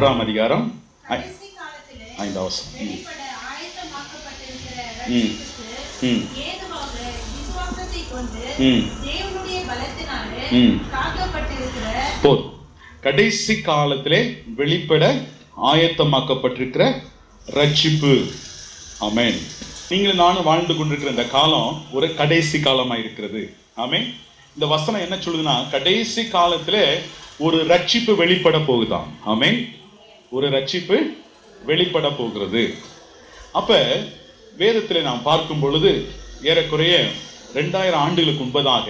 1ஆம் அதிகாரம் 5ஆம் வசனம். கடைசி காலத்திலே வெளிப்பட ஆயத்தமாக்கப்பட்டிருக்கிற ரட்சிப்பு. ஆமென். நீங்கள் நானும் வாழ்ந்து கொண்டிருக்கிற இந்த காலம் ஒரு கடைசி காலமா இருக்கிறது. ஆமென். இந்த வசனம் என்ன சொல்லுதுன்னா, கடைசி காலத்திலே ஒரு ரட்சிப்பு வெளிப்பட போகுதாம். ஆமென். ஒரு ரட்சிப்பு வெளிப்பட போகிறது. அப்ப வேதத்திலே நாம் பார்க்கும் பொழுது ஏறக்குறைய 2000 ஆண்டுகளுக்கு முன்பதாக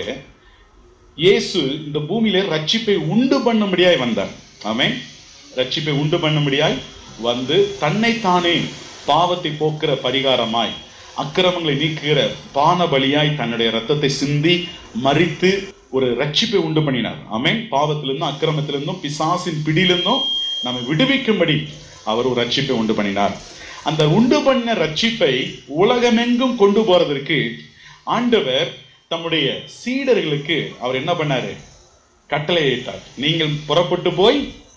இயேசு இந்த பூமியிலே ரட்சிப்பை உண்டு பண்ணும்படியாய் வந்தார். ஆமென். ரட்சிப்பை உண்டு பண்ணும்படியாய் வந்து தன்னைத்தானே பாவத்தை போக்குற பரிகாரமாய், அக்கிரமங்களை நீக்குகிற பான பலியாய் தன்னுடைய ரத்தத்தை சிந்தி மரித்து ஒரு ரட்சிப்பை உண்டு பண்ணினார். ஆமென். பாவத்திலிருந்தும் அக்கிரமத்திலிருந்தும் பிசாசின் பிடியிலிருந்தும் நம்மை விடுவிக்கும்படி அவர் ஒரு ரட்சிப்பை உண்டு பண்ணினார். அந்த உண்டு பண்ண ரட்சிப்பை உலகமெங்கும் கொண்டு போறதற்கு ஆண்டவர் தம்முடைய சீடர்களுக்கு அவர் என்ன பண்ணாரு? கட்டளையிட்டார். நீங்கள் புறப்பட்டு போய்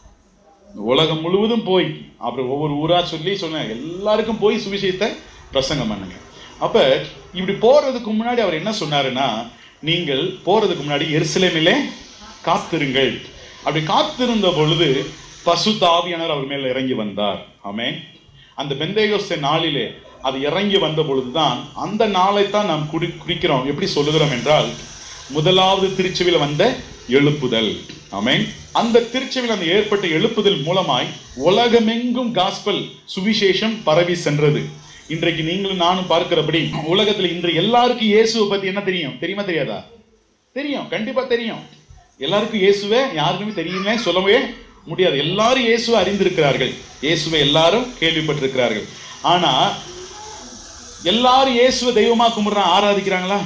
உலகம் முழுவதும் போய், அப்புறம் ஒவ்வொரு ஊரா சொல்லி சொன்ன எல்லாருக்கும் போய் சுவிசேஷத்தை பிரசங்கம் பண்ணுங்க. அப்ப இப்படி போறதுக்கு முன்னாடி அவர் என்ன சொன்னாருன்னா, நீங்கள் போறதுக்கு முன்னாடி எருசலேமிலே காத்திருங்கள். அப்படி காத்திருந்த பொழுது பரிசுத்த ஆவியானவர் அவர் மேல இறங்கி வந்தார். ஆமென். அந்த பெந்தேகோஸ்தே நாளிலே அது இறங்கி வந்த பொழுதுதான் அந்த நாளைத்தான் நாம் குறிக்கிறோம். எப்படி சொல்லுகிறோம் என்றால், முதலாவது திருச்சபையில் வந்த எழுப்புதல். ஆமென். அந்த திருச்சபையில் அந்த ஏற்பட்ட எழுப்புதல் மூலமாய் உலகமெங்கும் காஸ்பல் சுவிசேஷம் பரவி சென்றது. இன்றைக்கு நீங்களும் நானும் பார்க்கிறபடி உலகத்துல இன்று எல்லாருக்கும் இயேசுவை பத்தி என்ன தெரியும்? தெரியுமா தெரியாதா? தெரியும், கண்டிப்பா தெரியும். எல்லாருக்கும் இயேசுவை யாருக்குமே தெரியுமே சொல்லவே முடியாது. எல்லாரும் இயேசுவை அறிந்திருக்கிறார்கள், இயேசுவை எல்லாரும் கேள்விப்பட்டிருக்கிறார்கள். ஆனா எல்லாரும் இயேசுவை தெய்வமா கும்பிடுறான், ஆராதிக்கிறாங்களா?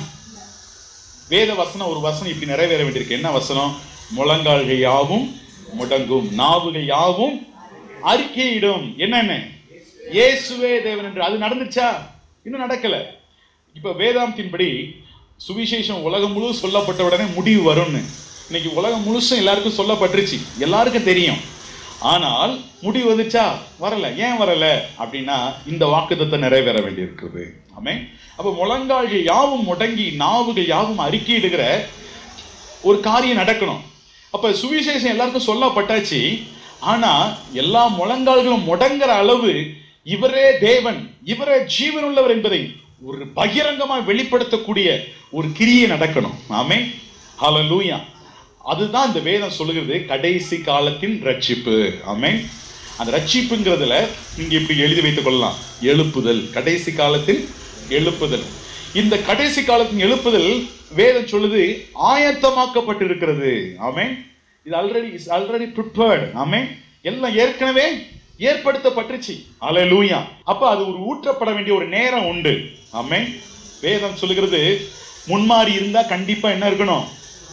வேத வசனம் ஒரு வசனம் இப்படி நிறைவேற வேண்டியிருக்கு. என்ன வசனம்? முழங்கால்கள் யாவும் முடங்கும், நாவுகள் யாவும் அறிக்கையிடும். என்னென்ன? இயேசுவே தேவன் என்று. அது நடந்துச்சா? இன்னும் நடக்கல. இப்ப வேதாந்தின்படி சுவிசேஷம் உலகம் முழு சொல்லப்பட்ட உடனே முடிவு வரும்னு. இன்னைக்கு உலகம் முழுசும் எல்லாருக்கும் சொல்லப்பட்டுருச்சு, எல்லாருக்கும் தெரியும். ஆனால் முடிவு வந்துச்சா? வரல. ஏன் வரல அப்படின்னா, இந்த வாக்குத்தத்தை நிறைவேற வேண்டி இருக்குது. ஆமென். அப்ப முழங்கால்கள் யாவும் முடங்கி நாவுகள் யாவும் அறிக்கையிடுகிற ஒரு காரியம் நடக்கணும். அப்ப சுவிசேஷம் எல்லாருக்கும் சொல்லப்பட்டாச்சு. ஆனா எல்லா முழங்கால்களும் முடங்குற அளவு இவரே தேவன், இவரே ஜீவனுள்ளவர் என்பதை ஒரு பகிரங்கமாக வெளிப்படுத்தக்கூடிய ஒரு கிரியை நடக்கணும். ஆமென். ஹல்லேலூயா. அதுதான் இந்த வேதம் சொல்லுகிறது, கடைசி காலத்தின் ரட்சிப்பு. ஆமென். அந்த ரட்சிப்புங்கிறதுல நீங்க இப்படி எழுதி வைத்துக் கொள்ளலாம், எழுப்புதல், கடைசி காலத்தில் எழுப்புதல். இந்த கடைசி காலத்தின் எழுப்புதல் வேதம் சொல்லுது ஆயத்தமாக்கப்பட்டிருக்கிறது. ஆமென். இது ஆல்ரெடி ப்ரிப்பேர்ட். ஆமென். எல்லாம் ஏற்கனவே ஏற்படுத்தப்பட்டுச்சு. ஹல்லேலூயா. அப்ப அது ஒரு ஊற்றப்பட வேண்டிய ஒரு நேரம் உண்டு. ஆமென். வேதம் சொல்லுகிறது, முன்மாறி இருந்தா கண்டிப்பா என்ன இருக்கணும்?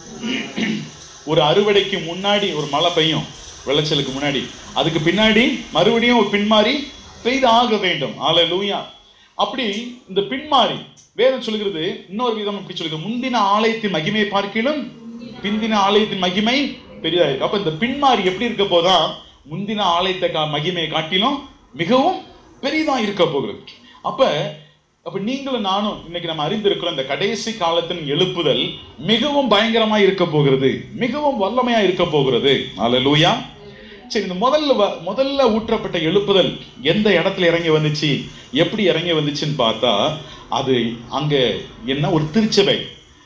ஒரு அறுவடைக்கு முன்னாடி ஒரு மழை பெய்யும், விளைச்சலுக்கு முன்னாடி. அதுக்கு பின்னாடி மறுபடியும் ஒரு பின்மாறி பெய்து ஆக வேண்டும். ஹல்லேலூயா. அப்படி இந்த பின்மாறி வேதம் சொல்லுகிறது இன்னொரு விதம் இப்படி சொல்லுது, முந்தின ஆலயத்தின் மகிமை பார்க்கிலும் பிந்தின ஆலயத்தின் மகிமை பெரிதா இருக்கு. அப்ப இந்த பின்மாறி எப்படி இருக்க போதான்? முந்தின ஆலயத்தை மகிமையை காட்டிலும் மிகவும் பெரிதா இருக்க போகிறது. அப்ப நீங்களும் நானும் இன்னைக்கு நம்ம அறிந்திருக்கிறோம், இந்த கடைசி காலத்தின் எழுப்புதல் மிகவும் பயங்கரமா இருக்க போகிறது, மிகவும் வல்லமையா இருக்க போகிறது. ஹல்லேலூயா. சரி, இந்த முதல்ல ஊற்றப்பட்ட எழுப்புதல் எந்த இடத்துல இறங்கி வந்துச்சு, எப்படி இறங்கி வந்துச்சுன்னு பார்த்தா, அது அங்க என்ன ஒரு திருச்சபை,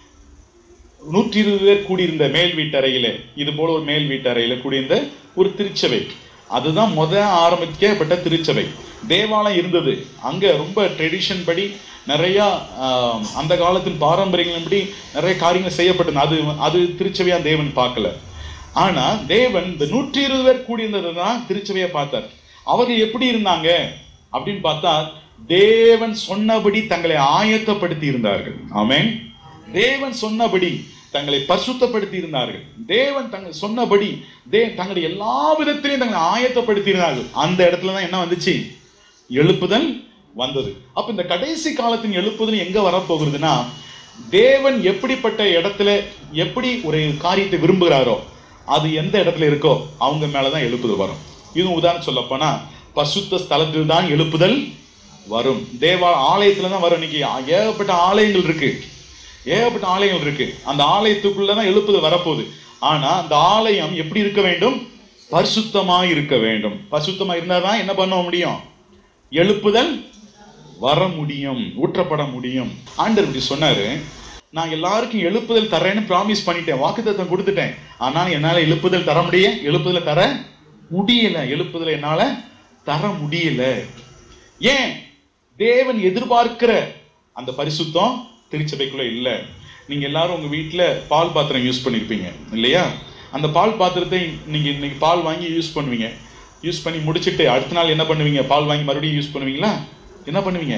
120 பேர் கூடியிருந்த மேல் வீட்டறையில, இது போல ஒரு மேல் வீட்டறையில கூடியிருந்த ஒரு திருச்சபை. அதுதான் ஆரம்பிக்கப்பட்ட திருச்சபை. தேவாலயம் இருந்தது அங்க, ரொம்ப ட்ரெடிஷன் படி நிறைய அந்த காலத்தின் பாரம்பரியங்களின்படி நிறைய காரியங்கள் செய்யப்பட்டது. அது திருச்சபையா தேவன் பார்க்கல. ஆனா தேவன் இந்த 120 பேர் கூடியிருந்ததுதான் திருச்சபையா பார்த்தார். அவர்கள் எப்படி இருந்தாங்க அப்படின்னு பார்த்தா, தேவன் சொன்னபடி தங்களை ஆயத்தப்படுத்தி இருந்தார்கள். ஆமென். தேவன் சொன்னபடி தங்களை பரிசுத்தப்படுத்தி இருந்தார்கள். தேவன் தங்கள் சொன்னபடி தங்களை எல்லா விதத்திலையும் தங்களை ஆயத்தப்படுத்தி இருந்தார்கள். அந்த இடத்துலதான் என்ன வந்துச்சு? எழுப்புதல் வந்தது. அப்ப இந்த கடைசி காலத்தின் எழுப்புதல் எங்க வரப்போகிறதுனா, தேவன் எப்படிப்பட்ட இடத்துல எப்படி ஒரு காரியத்தை விரும்புகிறாரோ அது எந்த இடத்துல இருக்கோ அவங்க மேலதான் எழுப்புதல் வரும். இதுவும் உதாரணம் சொல்ல போனா பரிசுத்த ஸ்தலத்தில் தான் எழுப்புதல் வரும். தேவா ஆலயத்துல தான் வரும். இன்னைக்கு ஏகப்பட்ட ஆலயங்கள் இருக்கு, ஏகப்பட்ட ஆலயங்கள் இருக்கு. அந்த ஆலயத்துக்குள்ளதான் எழுப்புதல் வரப்போகுது. ஆனா அந்த ஆலயம் எப்படி இருக்க வேண்டும்? பரிசுத்தமா இருக்க வேண்டும். பரிசுத்தமா இருந்தாதான் என்ன பண்ண முடியும்? எழுப்புதல் வர முடியும், ஊற்றப்பட முடியும். ஆண்டவர் இப்படி சொன்னாரு, நான் எல்லாருக்கும் எழுப்புதல் தரேன்னு ப்ராமிஸ் பண்ணிட்டேன், வாக்குத்தத்தம் கொடுத்துட்டேன். ஆனா என்னால எழுப்புதல் தர எழுப்புதல தர முடியல. எழுப்புதல் என்னால தர முடியல. ஏன்? தேவன் எதிர்பார்க்கிற அந்த பரிசுத்தம் திருச்சபைக்குள்ள இல்ல. நீங்க எல்லாரும் உங்க வீட்டுல பால் பாத்திரம் யூஸ் பண்ணிருப்பீங்க இல்லையா? அந்த பால் பாத்திரத்தை நீங்க இன்னைக்கு பால் வாங்கி யூஸ் பண்ணுவீங்க. யூஸ் பண்ணி முடிச்சுட்டு அடுத்த நாள் என்ன பண்ணுவீங்க? பால் வாங்கி மறுபடியும் யூஸ் பண்ணுவீங்களா? என்ன பண்ணுவீங்க?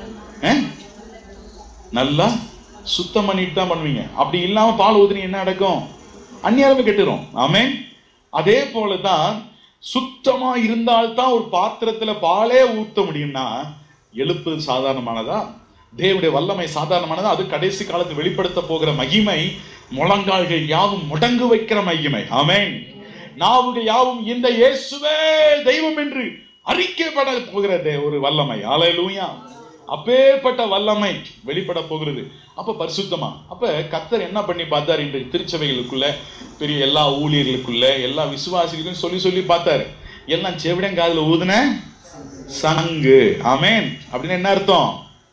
நல்லா சுத்தம் பண்ணிட்டு தான் பண்ணுவீங்க. அப்படி இல்லாம பால் ஊத்துனீ என்ன நடக்கும்? அந்நியாரமே கெட்டுரும். ஆமென். அதே போலதான் சுத்தமா இருந்தால்தான் ஒரு பாத்திரத்துல பாலே ஊத்த முடியும்னா எழுப்புதல் சாதாரணமானதா? தேவனுடைய வல்லமை சாதாரணமானதா? அது கடைசி காலத்தில் வெளிப்படுத்த போகிற மகிமை, முழங்கால்கள் யாவும் முடங்கு வைக்கிற மகிமை. ஆமென். நாவுகள் யாவும் இந்த இயேசுவே தெய்வம் என்று அறிக்கைப்பட போகிற ஒரு வல்லமை. ஹல்லேலூயா. அப்பேற்பட்ட வல்லமை வெளிப்பட போகிறது. அப்ப பரிசுத்தமா. அப்ப கர்த்தர் என்ன பண்ணி பார்த்தார்? இன்றைக்கு திருச்சபைகளுக்குள்ள, பெரிய எல்லா ஊழியர்களுக்குள்ள, எல்லா விசுவாசிகளுக்கும் சொல்லி சொல்லி பார்த்தாரு. எல்லாம் செவிடங்காதுல ஊதுன சங்கு. ஆமென். அப்படின்னு என்ன அர்த்தம்?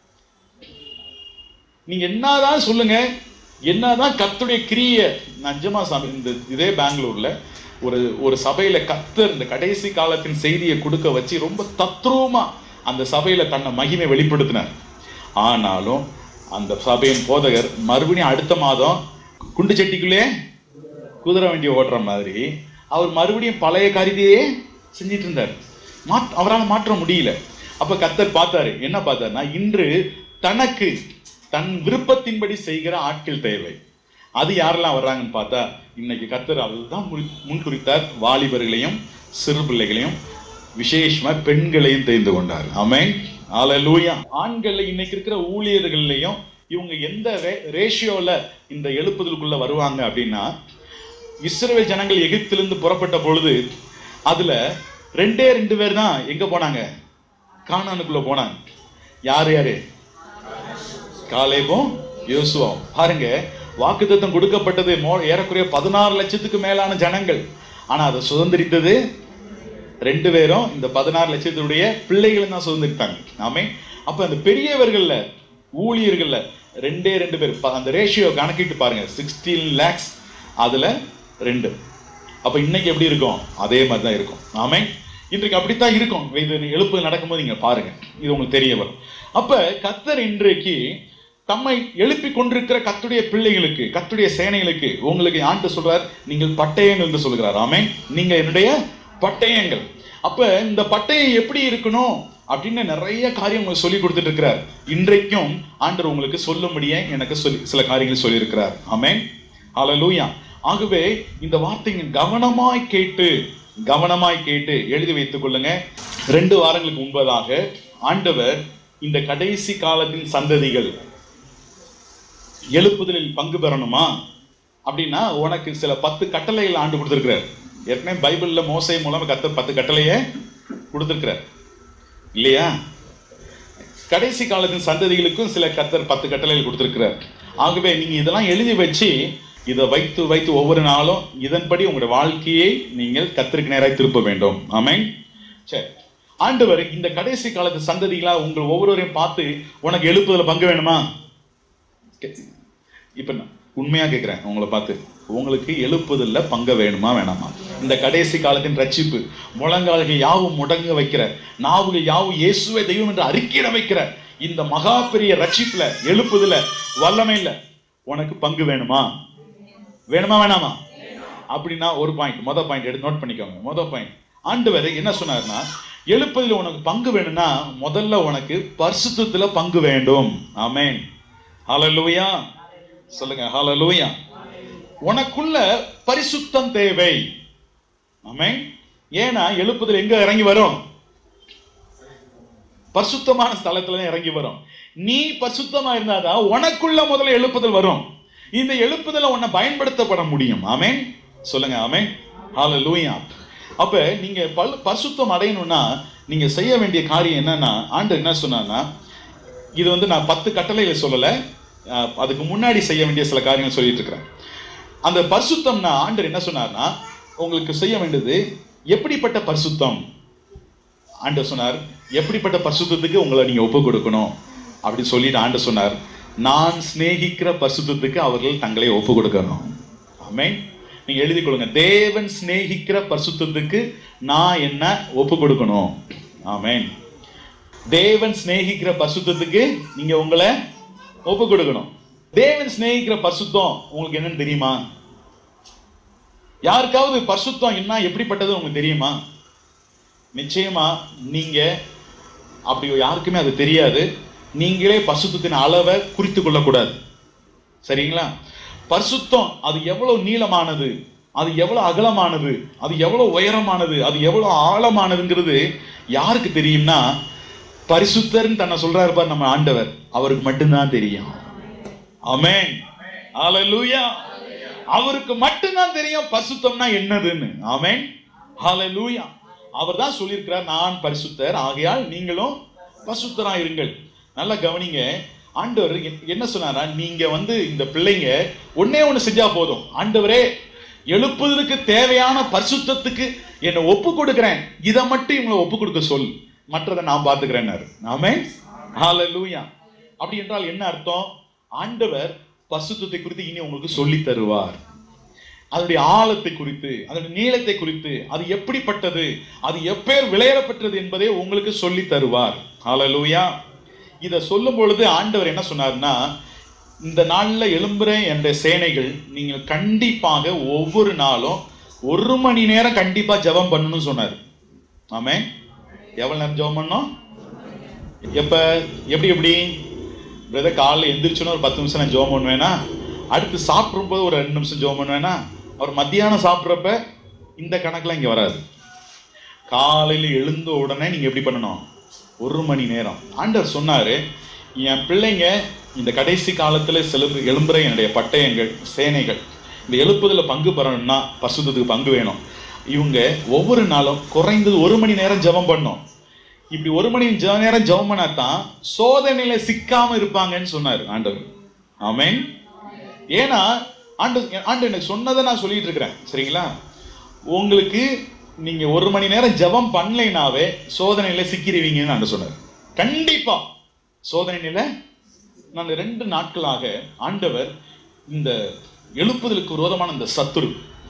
நீங்க என்னதான் சொல்லுங்க, என்னதான் கர்த்தருடைய கிரிய, நஞ்சமா சாமி, இந்த இதே பெங்களூர்ல ஒரு சபையில கர்த்தர் இந்த கடைசி காலத்தின் செய்தியை கொடுக்க வச்சு ரொம்ப தத்ரூபமா அந்த சபையில தன்னை மகிமை வெளிப்படுத்தினார். ஆனாலும் அந்த சபையின் போதகர் மறுபடியும் அடுத்த மாதம் குண்டு சட்டிக்குள்ளே குதிரை வண்டி ஓடுற மாதிரி அவர் மறுபடியும் பழைய காரியத்தையே செஞ்சிட்டு இருந்தார். அவரால் மாற்ற முடியல. அப்ப கர்த்தர் பார்த்தாரு. என்ன பார்த்தாருன்னா, இன்று தனக்கு தன் விருப்பத்தின்படி செய்கிற ஆட்கள் தேவை. அது யாரெல்லாம் வர்றாங்கன்னு பார்த்தா, இன்னைக்கு கர்த்தர் அதுதான் முன்குறித்தார். வாலிபர்களையும் சிறு பிள்ளைகளையும் விசேஷமா பெண்களையும் தெரிந்து கொண்டார். ஆமென். ஹல்லேலூயா. ஆண்கள் இன்னைக்கு இருக்கிற ஊழியர்களையும் இவங்க எந்த ரேஷியோல இந்த எழுப்புதலுக்குள்ள வருவாங்க அப்படின்னா, இஸ்ரவேல் ஜனங்கள் எகிப்திலிருந்து புறப்பட்ட பொழுது அதுல 2 பேர் தான் எங்க போனாங்க? கானானுக்குள்ள போனாங்க. யாரு? காலேபும் யோசுவாவும். பாருங்க, வாக்குத்தத்தம் கொடுக்கப்பட்டது ஏறக்குறைய 16 லட்சத்துக்கு மேலான ஜனங்கள். ஆனா அதை சுதந்திரித்தது 2 பேரும். இந்த 16 லட்சத்துடைய பிள்ளைகளும் தான் சுதந்திரித்தாங்க. ஆமே. அப்ப அந்த பெரியவர்கள்ல, ஊழியர்கள்ல 2 பேர். அந்த ரேஷியோ கணக்கிட்டு பாருங்க, 16 lakhs அதுல 2. அப்ப இன்னைக்கு எப்படி இருக்கும்? அதே மாதிரிதான் இருக்கும். ஆமே. இன்றைக்கு அப்படித்தான் இருக்கும். இது எழுப்புதல் நடக்கும்போது நீங்க பாருங்க, இது உங்களுக்கு தெரிய வரும். அப்ப கர்த்தர் இன்றைக்கு தம்மை எழுப்பி கொண்டிருக்கிற கர்த்தருடைய பிள்ளைகளுக்கு, கர்த்தருடைய சேனைகளுக்கு, உங்களுக்கு ஆண்டு சொல்றார், நீங்கள் பட்டயங்கள் என்று சொல்கிறார். ஆமென். நீங்க என்னுடைய பட்டயங்கள். அப்ப இந்த பட்டயம் எப்படி இருக்கணும் அப்படின்னு நிறைய காரியம் உங்களுக்கு சொல்லி கொடுத்துட்டு இருக்கிறார். இன்றைக்கும் ஆண்டவர் உங்களுக்கு சொல்லும்படியே எனக்கு சில காரியங்கள் சொல்லி இருக்கிறார். ஆமென். ஹல்லேலூயா. ஆகவே இந்த வார்த்தையை கவனமாய் கேட்டு எழுதி வைத்துக் கொள்ளுங்க. 2 வாரங்களுக்கு முன்பதாக ஆண்டவர் இந்த கடைசி காலத்தின் சந்ததிகள் எழுப்புதலில் பங்கு பெறணுமா அப்படின்னா உனக்கு சில 10 கட்டளைகள் ஆண்டு கொடுத்திருக்கிறார். ஏற்கனவே பைபிள்ல மோசே மூலமா கர்த்தர் 10 கட்டளையை கொடுத்திருக்கிறார் இல்லையா? கடைசி காலத்தின் சந்ததிகளுக்கும் சில கர்த்தர் 10 கட்டளைகள் கொடுத்திருக்கிறார். ஆகவே நீங்க இதெல்லாம் எழுதி வச்சு இதை வைத்து ஒவ்வொரு நாளும் இதன்படி உங்களுடைய வாழ்க்கையை நீங்கள் கர்த்தருக்கு நேராக திருப்ப வேண்டும். ஆமென். சரி, ஆண்டவர் இந்த கடைசி காலத்து சந்ததிகளா உங்கள் ஒவ்வொருவரையும் பார்த்து உனக்கு எழுப்புதல பங்கு வேணுமா? இப்ப உண்மையா கேட்கிறேன், உங்களை பார்த்து, உங்களுக்கு எழுப்புதல்ல பங்கு வேணுமா வேணாமா? இந்த கடைசி காலத்தின் ரட்சிப்பு, முழங்கால்கள் யாவும் முடங்க வைக்கிற, நாவுகள் யாவும் இயேசுவே தெய்வம் என்று அறிக்கையிட வைக்கிற இந்த மகா பெரிய ரட்சிப்புல, எழுப்புதல, வல்லமை இல்ல, உனக்கு பங்கு வேணுமா வேணாமா? அப்படின்னா ஒரு பாயிண்ட், மொதல் பாயிண்ட் எடுத்து நோட் பண்ணிக்கோங்க. மொதல் பாயிண்ட், ஆண்டவர் என்ன சொன்னார்னா, எழுப்புதல உனக்கு பங்கு வேணும்னா முதல்ல உனக்கு பரிசுத்தத்துல பங்கு வேண்டும். ஆமென். ஹல்லேலூயா. சொல்லுங்க ஹல்லேலூயா. உனக்குள்ள பரிசுத்தம் தேவை. ஆமென். ஏன்னா எழுப்புதல் எங்க இறங்கி வரும்? பரிசுத்தமான ஸ்தலத்துல இறங்கி வரும். நீ பரிசுத்தமா இருந்தாதான் உனக்குள்ள முதல்ல எழுப்புதல் வரும். இந்த எழுப்புதல உன்னை பயன்படுத்தப்பட முடியும். ஆமென். சொல்லுங்க ஆமென். ஹல்லேலூயா. அப்ப நீங்க பரிசுத்தம் அடையணும்னா நீங்க செய்ய வேண்டிய காரியம் என்னன்னா, ஆண்டவர் என்ன சொன்னார்னா, இது வந்து நான் 10 கட்டளைகளை சொல்லல, அதுக்கு முன்னாடி செய்ய வேண்டிய சில காரியங்கள் சொல்லிட்டு இருக்கிறேன். அந்த பரிசுத்தம்னா ஆண்டவர் என்ன சொன்னார்னா, உங்களுக்கு செய்ய வேண்டியது எப்படிப்பட்ட பரிசுத்தம். ஆண்டவர் சொன்னார், எப்படிப்பட்ட பரிசுத்தத்துக்கு உங்களை நீங்க ஒப்பு கொடுக்கணும் அப்படி சொல்லிட்டு ஆண்டவர் சொன்னார், நான் சிநேகிக்கிற பரிசுத்தத்துக்கு அவர்கள் தங்களை ஒப்பு கொடுக்கணும். ஆமென். நீங்க எழுதி கொள்ளுங்க, தேவன் சிநேகிக்கிற பரிசுத்தத்துக்கு நான் என்ன ஒப்பு கொடுக்கணும். ஆமென். தேவன் சிநேகிக்கிற பரிசுத்தத்துக்கு நீங்க உங்களை ஒப்பு கொடுக்கணும். தேவன் சிநேகிக்கிற பரிசுத்தம் உங்களுக்கு என்னன்னு தெரியுமா? யாருக்காவது பரிசுத்தம் என்ன எப்படிப்பட்டது உங்களுக்கு தெரியுமா? நிச்சயமா நீங்க அப்படி யாருக்குமே அது தெரியாது. நீங்களே பரிசுத்தத்தின் அளவை குறித்து கொள்ளக்கூடாது. சரிங்களா? பரிசுத்தம் அது எவ்வளவு நீளமானது, அது எவ்வளவு அகலமானது, அது எவ்வளவு உயரமானது, அது எவ்வளவு ஆழமானதுங்கிறது யாருக்கு தெரியும்னா, பரிசுத்தர்னு தன்னை சொல்றாரு பார் நம்ம ஆண்டவர், அவருக்கு மட்டும்தான் தெரியும். ஆமென். ஹல்லேலூயா. அவருக்கு மட்டும்தான் தெரியும் பரிசுத்தம்னா என்னதுன்னு. ஆமென். ஹல்லேலூயா. அவர் தான் சொல்லியிருக்கிறார், நான் பரிசுத்தர் ஆகையால் நீங்களும் பரிசுத்தரா இருங்கள். நல்லா கவனிங்க, ஆண்டவர் என்ன சொன்னாரா, நீங்க வந்து இந்த பிள்ளைங்க ஒன்னே ஒண்ணு செஞ்சா போதும், ஆண்டவரே எழுப்புதலுக்கு தேவையான பரிசுத்தத்துக்கு என்னை ஒப்பு கொடுக்கிறேன், இதை மட்டும் இவங்களை ஒப்பு கொடுக்க சொல், மற்றதை நான் பார்த்துக்கிறேன்னாரு. ஆமென். ஹல்லேலூயா. அப்படி என்றால் என்ன அர்த்தம்? ஆண்டவர் பரிசுத்தத்தை குறித்து இனி உங்களுக்கு சொல்லி தருவார். அதனுடைய ஆழத்தை குறித்து, அதனுடைய நீளத்தை குறித்து, அது எப்படிப்பட்டது, அது எப்பேர் விளையாடப்பட்டது என்பதை உங்களுக்கு சொல்லி தருவார். ஹல்லேலூயா. இதை சொல்லும் பொழுது ஆண்டவர் என்ன சொன்னார்னா, இந்த நாள்ல எழும்புற என்ற சேனைகள் நீங்கள் கண்டிப்பாக ஒவ்வொரு நாளும் 1 மணி நேரம் கண்டிப்பா ஜெபம் பண்ணணும்னு சொன்னார். ஆமென். எவ்வளவு நேரம் ஜெபம் பண்ணணும்? எப்ப எப்படி பிரதர், காலைல எந்திரிச்சோன்னு ஒரு 10 நிமிஷம் நான் ஜெபம் பண்ணுவேனா, அடுத்து சாப்பிடும் போது ஒரு 2 நிமிஷம் ஜெபம் பண்ணுவேனா, அவர் மத்தியானம் சாப்பிட்றப்ப இந்த கணக்குலாம் இங்க வராது. காலையில எழுந்த உடனே நீங்க எப்படி பண்ணணும்? 1 மணி நேரம். ஆண்டவர் சொன்னாரு, என் பிள்ளைங்க இந்த கடைசி காலத்துல எழும்புற என்னுடைய பட்டயங்கள் சேனைகள் இந்த எழுப்புதல பங்கு பெறணும்னா பரிசுத்தத்துக்கு பங்கு வேணும். இவங்க ஒவ்வொரு நாளும் குறைந்தது 1 மணி நேரம் ஜெபம் பண்ணும். இப்படி 1 மணி நேரம் ஜெபம் பண்ணாதான் சோதனையில சிக்காம இருப்பாங்கன்னு சொன்னாரு ஆண்டவர். ஆமென். ஏன்னா ஆண்டவர் எனக்கு சொன்னதை நான் சொல்லிட்டு இருக்கிறேன். சரிங்களா? உங்களுக்கு நீங்க 1 மணி நேரம் ஜெபம் பண்ணலைனாவே சோதனையில சிக்கிடுவீங்கன்னு ஆண்டவர் சொன்னார். கண்டிப்பா சோதனையில நான் 2 நாட்களாக ஆண்டவர் இந்த எழுப்புதலுக்கு விரோதமான இந்த சத்துரு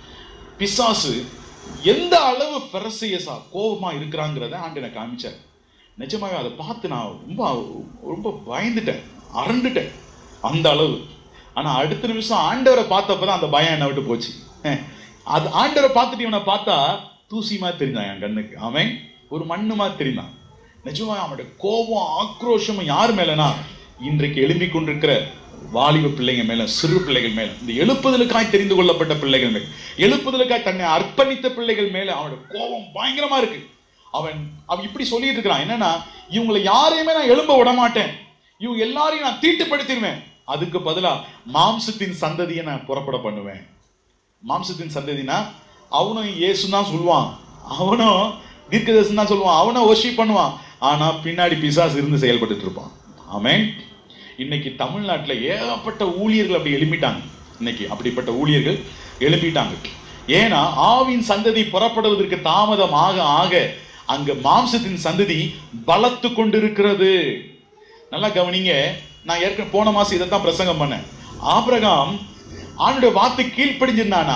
பிசாசு எந்த அளவு பெரசியஸா கோபமா இருக்கிறாங்கிறத ஆண்டவர் காமிச்சார். நிஜமாவே அதை பார்த்து நான் ரொம்ப பயந்துட்டேன், அரண்டுட்டேன் அந்த அளவு. ஆனா அடுத்த நிமிஷம் ஆண்டவரை பார்த்தப்பதான் அந்த பயம் என்ன விட்டு போச்சு. அது ஆண்டவரை பார்த்துட்டு இவனை பார்த்தா தூசி மாதிரி தெரிந்தான் என் கண்ணுக்கு. அவன் ஒரு மண்ணு மாதிரி தெரிந்தான். நிஜமா அவனுடைய கோபம் ஆக்ரோஷமும் யார் மேலனா, இன்றைக்கு எழும்பிக் கொண்டிருக்கிற வாலிப பிள்ளைங்க மேல, சிறு பிள்ளைகள் மேல, இந்த எழுப்புதலுக்காய் தெரிந்து கொள்ளப்பட்ட பிள்ளைகள் மேல, எழுப்புதலுக்காய் தன்னை அர்ப்பணித்த பிள்ளைகள் மேல அவனுடைய கோபம் பயங்கரமா இருக்கு. அவன் இப்படி சொல்லிட்டு இருக்கிறான், என்னன்னா, இவங்களை யாரையுமே நான் எழும்ப விட மாட்டேன், இவங்க எல்லாரையும் நான் தீட்டுப்படுத்திடுவேன், அதுக்கு பதிலா மாம்சத்தின் சந்ததியை நான் புறப்பட பண்ணுவேன். மாம்சத்தின் சந்ததினா அவனும் இயேசு தான் சொல்லுவான், அவனும் தீர்க்கதரிசனம் தான் சொல்லுவான், அவனும் வொர்ஷிப் பண்ணுவான், ஆனா பின்னாடி பிசாசு இருந்து செயல்பட்டு இருப்பான். ஆமென். இன்னைக்கு தமிழ்நாட்டில் ஏகப்பட்ட ஊழியர்கள் அப்படி எழுப்பிட்டாங்க. இன்னைக்கு அப்படிப்பட்ட ஊழியர்கள் எழுப்பிட்டாங்க. ஏன்னா ஆவின் சந்ததி புறப்படுவதற்கு தாமதம் ஆக ஆக அங்க மாம்சத்தின் சந்ததி பலத்து கொண்டிருக்கிறது. நல்லா கவனிங்க, நான் ஏற்கனவே போன மாசம் இதைத்தான் பிரசங்கம் பண்ணேன். ஆபிரகாம் ஆணுடைய வார்த்தை கீழ்ப்படிஞ்சிருந்தானா,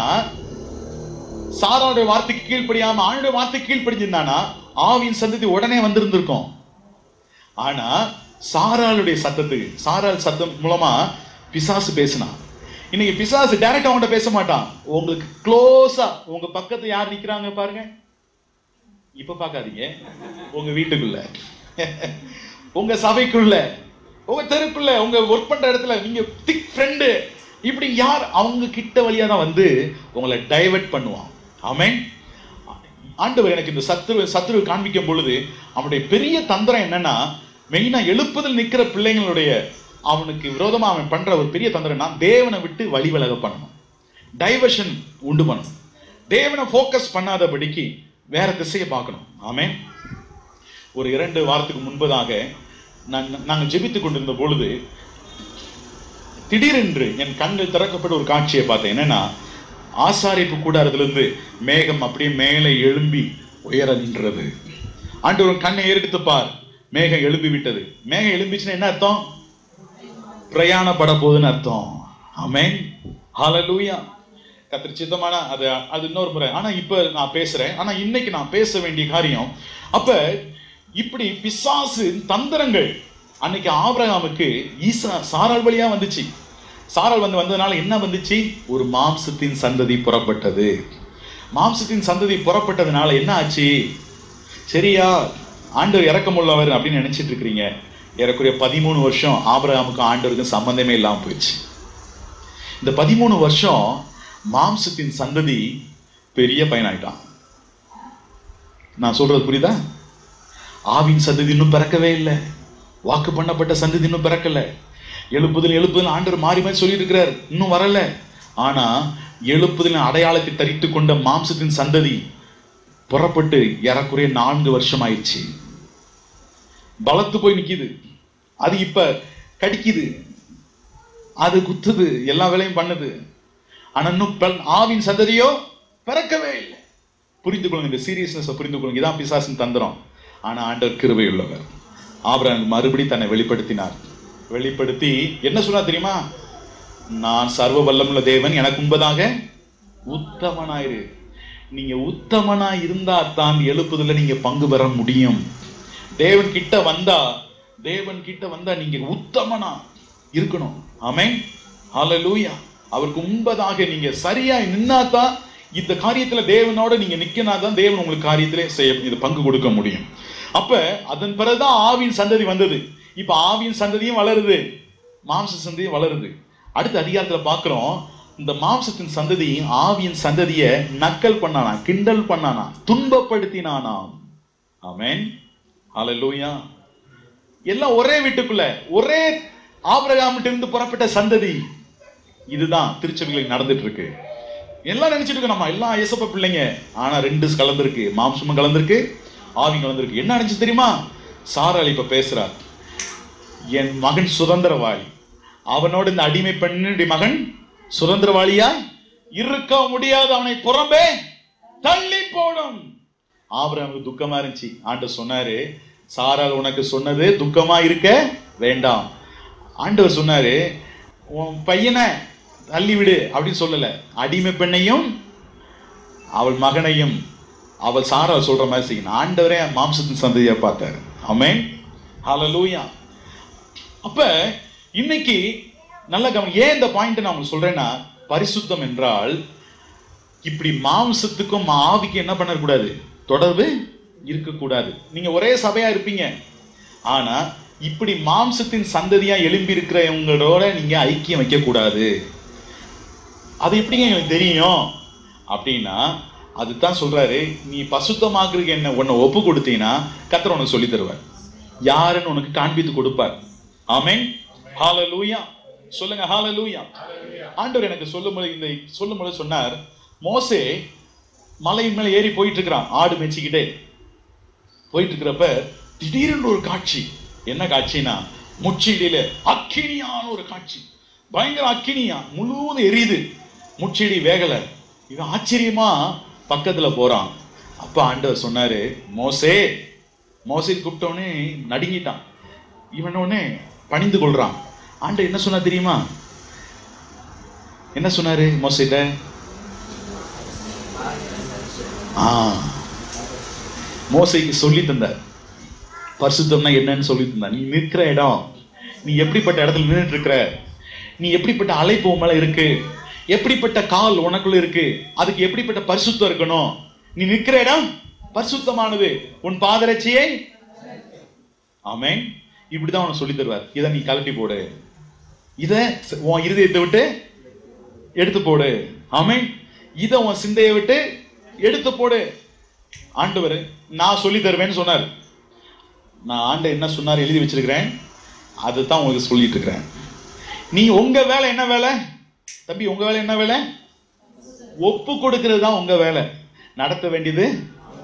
சாராவுடைய வார்த்தைக்கு கீழ்ப்படியாம ஆணுடைய வார்த்தை கீழ்ப்படிஞ்சிருந்தானா ஆவின் சந்ததி உடனே வந்திருந்திருக்கும். ஆனா சாராளுடைய சத்தத்துக்கு, சாராள் சத்தம் மூலமா பிசாசு பேசினான். இன்னைக்கு பிசாசு டைரக்டா அவன்கிட்ட பேச மாட்டான், உங்களுக்கு க்ளோஸா உங்க பக்கத்துல யார் நிக்கிறாங்க பாருங்க, இப்ப பாக்காதீங்க, உங்க வீட்டுக்குள்ள, உங்க சபைக்குள்ள, உங்க தெருக்குள்ள, உங்க ஒர்க் பண்ற இடத்துல, நீங்க திக் ஃப்ரெண்டு, இப்படி யார் அவங்க கிட்ட வழியா தான் வந்து உங்களை டைவர்ட் பண்ணுவான். ஆமென். ஆண்டவர் எனக்கு இந்த சத்துரு காண்பிக்கும் பொழுது அவனுடைய பெரிய தந்திரம் என்னன்னா, மெயினா எழுப்புதல் நிக்கிற பிள்ளைங்களுடைய அவனுக்கு விரோதமா அவன் பண்ற ஒரு பெரிய தந்திரம்னா, தேவனை விட்டு வழி விலக பண்ணணும், டைவர்ஷன் உண்டு பண்ணணும். தேவனை போக்கஸ் பண்ணாதபடிக்கு வேற திசையை பார்க்கணும். ஆமென். ஒரு 2 வாரத்துக்கு முன்பதாக நாங்கள் ஜெபித்துக் கொண்டிருந்த பொழுது திடீரென்று என் கண்கள் திறக்கப்பட்ட ஒரு காட்சியை பார்த்தேன். என்னன்னா, ஆசாரிப்பு கூடாரத்திலிருந்து மேகம் அப்படியே மேலே எழும்பி உயர நின்றது. ஆண்டவர் கண்ணை ஏறெடுத்து பார், மேகம் எழும்பி விட்டது. மேகம் எழும்பிச்சுன்னா என்ன அர்த்தம்? பிரயாணப்பட போகுதுன்னு அர்த்தம். ஆமென். ஹல்லேலூயா. கர்த்தர் சித்தமான அது இன்னொரு முறை. ஆனா இப்ப நான் பேசுறேன். ஆனா இன்னைக்கு நான் பேச வேண்டிய காரியம், அப்ப இப்படி பிசாசு தந்திரங்கள் அன்னைக்கு ஆபிரகாமுக்கு சாராள் வழியா வந்துச்சு. சாராள் வந்ததுனால என்ன வந்துச்சு? ஒரு மாம்சத்தின் சந்ததி புறப்பட்டது. மாம்சத்தின் சந்ததி புறப்பட்டதுனால என்ன ஆச்சு? சரியா, ஆண்டவர் இரக்கமுள்ளவர் அப்படின்னு நினைச்சிட்டு இருக்கிறீங்க. ஏறக்குறைய 13 வருஷம் ஆபிரகாமுக்கும் ஆண்டவருக்கும் சம்பந்தமே இல்லாம போயிடுச்சு. இந்த 13 வருஷம் மாம்சத்தின் சந்ததி பெரிய பையனாயிட்டான். நான் சொல்றது புரியுதா? ஆவின் சந்ததி இன்னும் பிறக்கவே இல்லை. வாக்கு பண்ணப்பட்ட சந்ததி இன்னும் பிறக்கல. எழுப்புதல் ஆண்டவர் மாறி மாறி சொல்லி இருக்கிறார், இன்னும் வரல. ஆனா எழுப்புதலின் அடையாளத்தை தரித்து கொண்ட மாம்சத்தின் சந்ததி புறப்பட்டு ஏறக்குறைய 4 வருஷம் ஆயிடுச்சு. பலத்து போய் நிக்குது. அது இப்ப கடிக்குது, அது குத்துது, எல்லா வேலையும் பண்ணுது. ஆனா இன்னும் ஆவின் சந்ததியோ பிறக்கவே இல்லை. புரிந்து கொள்ளுங்க, இந்த சீரியஸ்னஸ் புரிந்து கொள்ளுங்க. இதான் பிசாசின் தந்திரம். ஆனா ஆண்டவர் கிருபை உள்ளவர். ஆபிரகாம் மறுபடி தன்னை வெளிப்படுத்தினார். வெளிப்படுத்தி என்ன சொன்னா தெரியுமா? நான் சர்வ வல்லமுள்ள தேவன், எனக்கு முன்பதாக உத்தமனாயிரு. நீங்க உத்தமனா இருந்தா தான் எழுப்புதல நீங்க பங்கு பெற முடியும். தேவன் கிட்ட வந்தா நீங்க உத்தமனா இருக்கணும். ஆமென். ஹல்லேலூயா. அவருக்கு முன்பதாக நீங்க சரியா நின்னாதான், இந்த காரியத்துல தேவனோட நீங்க நிக்கனாதான் தேவன் உங்களுக்கு காரியத்திலே இது பங்கு கொடுக்க முடியும். அப்ப அதன் பிறகுதான் ஆவின் சந்ததி வந்தது. இப்ப ஆவின் சந்ததியும் வளருது, மாம்ச சந்ததியும் வளருது. அடுத்த அதிகாரத்துல பாக்குறோம், இந்த மாம்சத்தின் சந்ததி ஆவியின் சந்ததிய நக்கல் பண்ணானா, கிண்டல் பண்ணானா, துன்பப்படுத்தினானாம். ஆமென். ஹல்லேலூயா. எல்லாம் ஒரே வீட்டுக்குள்ள, ஒரே ஆபிரகாமிட்ட இருந்து புறப்பட்ட சந்ததி. இதுதான் திருச்சபைகளுக்கு நடந்துட்டு இருக்கு. எல்லாம் நினைச்சிட்டு இருக்கு நம்ம எல்லாம் இயேசப்ப பிள்ளைங்க. ஆனா 2 கலந்திருக்கு, மாம்சமும் கலந்திருக்கு, ஆவி கலந்திருக்கு. என்ன நினைச்சு தெரியுமா? சாராள் இப்ப பேசுறார், என் மகன் சுதந்திரவாளி, அவனோட இந்த அடிமை பெண்ணுடைய மகன் சுதந்திரவாளியாய் இருக்க முடியாது, அவனை புறம்பே தள்ளி போடும். ஆபிரகாமுக்கு துக்கமா இருந்துச்சு. ஆண்டவர் சொன்னாரு, சாராள் உனக்கு சொன்னது துக்கமா இருக்க வேண்டாம். ஆண்டவர் சொன்னாரு, உன் பையனை தள்ளிவிடு அப்படின்னு சொல்லல. அடிமை பெண்ணையும் அவள் மகனையும் அவள் சாராள் சொல்ற மாதிரி செய்யணும். ஆண்டவரே மாம்சத்தின் சந்ததியை பார்த்தாரு. ஆமென். ஹல்லேலூயா. அப்ப இன்னைக்கு நல்ல கவனம். ஏன் இந்த பாயிண்ட் நான் உங்களுக்கு சொல்றேன்னா, பரிசுத்தம் என்றால் இப்படி மாம்சத்துக்கும் ஆவிக்கும் என்ன பண்ணக்கூடாது? தொடர்பு இருக்கக்கூடாது. நீங்க ஒரே சபையா இருப்பீங்க, ஆனா இப்படி மாம்சத்தின் சந்ததியா எழும்பி இருக்கிறவங்களோட நீங்க ஐக்கியம் வைக்க கூடாது. அது எப்படிங்க எனக்கு தெரியும் அப்படின்னா, அதுதான் சொல்றாரு, நீ பசுத்தமாக்குறதுக்கு என்ன உன்னை ஒப்பு கொடுத்தீங்கன்னா கர்த்தர் உனக்கு சொல்லி தருவார். யாருன்னு உனக்கு காண்பித்து கொடுப்பார். ஆமென். ஹல்லேலூயா. சொல்லுங்க ஹல்லேலூயா. ஆண்டவர் எனக்கு சொல்லும்போது சொன்னார், மோசே மலையின் மேல ஏறி போயிட்டு இருக்கிறான், ஆடு மேய்ச்சிக்கிட்டே போயிட்டு இருக்கிறப்ப திடீரென்று ஒரு காட்சி. என்ன காட்சினா, முச்செடியில அக்கினியான ஒரு காட்சி. பயங்கர அக்கினியா, முழுவதும் எரியுது, முச்செடி வேகல. இவன் ஆச்சரியமா பக்கத்துல போறான். அப்ப ஆண்டவர் சொன்னாரு, மோசே கூப்பிட்டோடனே நடுங்கிட்டான். இவனோடனே பணிந்து கொள்றான். ஆண்டவர் என்ன சொன்னா தெரியுமா? என்ன சொன்னாரு மோசேட்ட? மோசேக்கு சொல்லி தந்தார், பரிசுத்தம்னா என்னன்னு சொல்லி தந்தார். நீ நிற்கிற இடம், நீ எப்படிப்பட்ட இடத்துல நின்றுட்டு இருக்கிற, நீ எப்படிப்பட்ட அழைப்பு உன் மேல இருக்கு, எப்படிப்பட்ட கால் உனக்குள்ள இருக்கு, அதுக்கு எப்படிப்பட்ட பரிசுத்தம் இருக்கணும். நீ நிற்கிற இடம் பரிசுத்தமானது, உன் பாதரட்சியை. ஆமென். இப்படிதான் உனக்கு சொல்லி தருவார். இதை நீ கலட்டி போடு, இத உன் இருதயத்தை விட்டு எடுத்து போடு. ஆமென். இத உன் சிந்தையை விட்டு எடுத்து போடு. ஆண்டவர் நான் சொல்லி தருவேன்னு சொன்னார். நான் ஆண்டவர் என்ன சொன்னார் எழுதி வச்சிருக்கிறேன், அதுதான் உங்களுக்கு சொல்லிட்டு இருக்கிறேன். நீ உங்க வேலை என்ன வேலை தம்பி? உங்க வேலை என்ன வேலை? ஒப்பு கொடுக்கிறது தான் உங்க வேலை. நடத்த வேண்டியது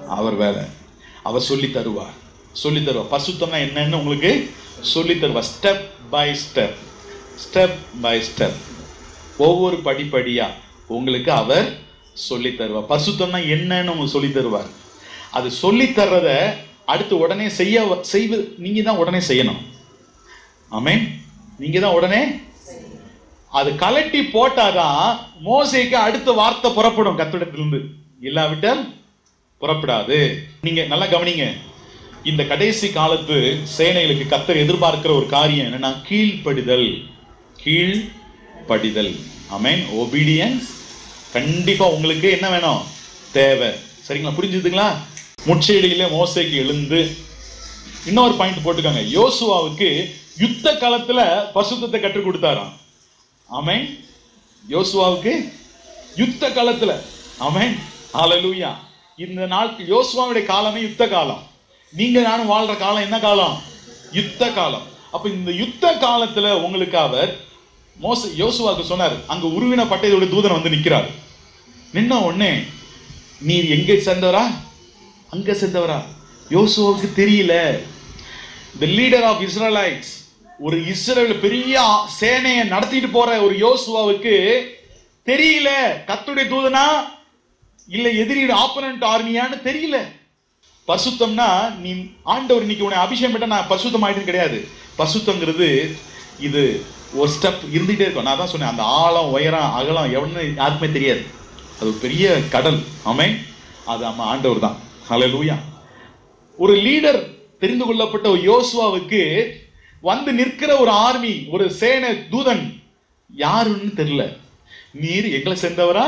அவர் வேலை. அவர் சொல்லி தருவார். பரிசுத்தம்னா என்னன்னு உங்களுக்கு சொல்லி தருவார். Step by step, step by step, ஒவ்வொரு படிப்படியா உங்களுக்கு அவர் சொல்லி தருவார். பரிசுத்தம்னா என்னன்னு உங்களுக்கு சொல்லி தருவார். அது சொல்லி தர்றத அடுத்து உடனே செய்வது நீங்க தான் உடனே செய்யணும். ஆமென். நீங்க தான் உடனே அது கலட்டி போட்டாதான் மோசேக்கு அடுத்த வார்த்தை புறப்படும் கர்த்தரிடத்திலிருந்து. இல்லாவிட்டால் புறப்படாது. நீங்க நல்லா கவனிங்க. இந்த கடைசி காலத்து சேனைகளுக்கு கர்த்தர் எதிர்பார்க்கிற ஒரு காரியம் என்னன்னா கீழ்ப்படிதல். கீழ்ப்படிதல். ஆமென். ஒபீடியன்ஸ் கண்டிப்பா உங்களுக்கு என்ன வேணும்? தேவை. சரிங்களா? புரிஞ்சுதுங்களா? முச்செடியில மோசேக்கு எழுந்து இன்னொரு பாயிண்ட் போட்டுக்காங்க. யோசுவாவுக்கு யுத்த காலத்துல பரிசுத்தத்தை கற்றுக் கொடுத்தாராம். ஆமென். யோசுவாவுக்கு யுத்த காலத்துல. ஆமென். ஹல்லேலூயா. இந்த நாள் யோசுவாவுடைய காலமே யுத்த காலம். நீங்க நானும் வாழ்ற காலம் என்ன காலம்? யுத்த காலம். அப்ப இந்த யுத்த காலத்துல உங்களுக்கு அவர் யோசுவாவுக்கு சொன்னார், அங்க உருவின பட்டயத்தோட தூதன் வந்து நிக்கிறார். நின்ன உடனே நீர் எங்க சேர்ந்தவரா? அங்க சேர்ந்தவரா? யோசுவாவுக்கு தெரியல. the leader of Israelites, ஒரு இஸ்ரவேல் பெரிய சேனையை நடத்திட்டு போற ஒரு யோசுவாவுக்கு தெரியல கர்த்தருடைய தூதனா இல்ல எதிரியோட ஆப்போனன்ட் ஆர்மியான்னு தெரியல. பரிசுத்தம்னா நீ ஆண்டவர் இன்னைக்கு உன்னை அபிஷேகம் பண்ணா நான் பரிசுத்தம் ஆயிடுன்னு கிடையாது. பரிசுத்தங்கிறது இது ஒரு ஸ்டெப் இருந்துகிட்டே இருக்கும். நான் தான் சொன்னேன், அந்த ஆழம் உயரம் அகலம் எவன்னு யாருக்குமே தெரியாது. அது ஒரு பெரிய கடல். ஆமென். அது நம்ம ஆண்டவர் தான். ஹல்லேலூயா. ஒரு லீடர் தெரிந்து கொள்ளப்பட்ட ஒரு யோசுவாவுக்கு வந்து நிற்கிற ஒரு ஆர்மி, ஒரு சேனை தூதன் யாருன்னு தெரியல. நீர் எங்களை சேர்ந்தவரா?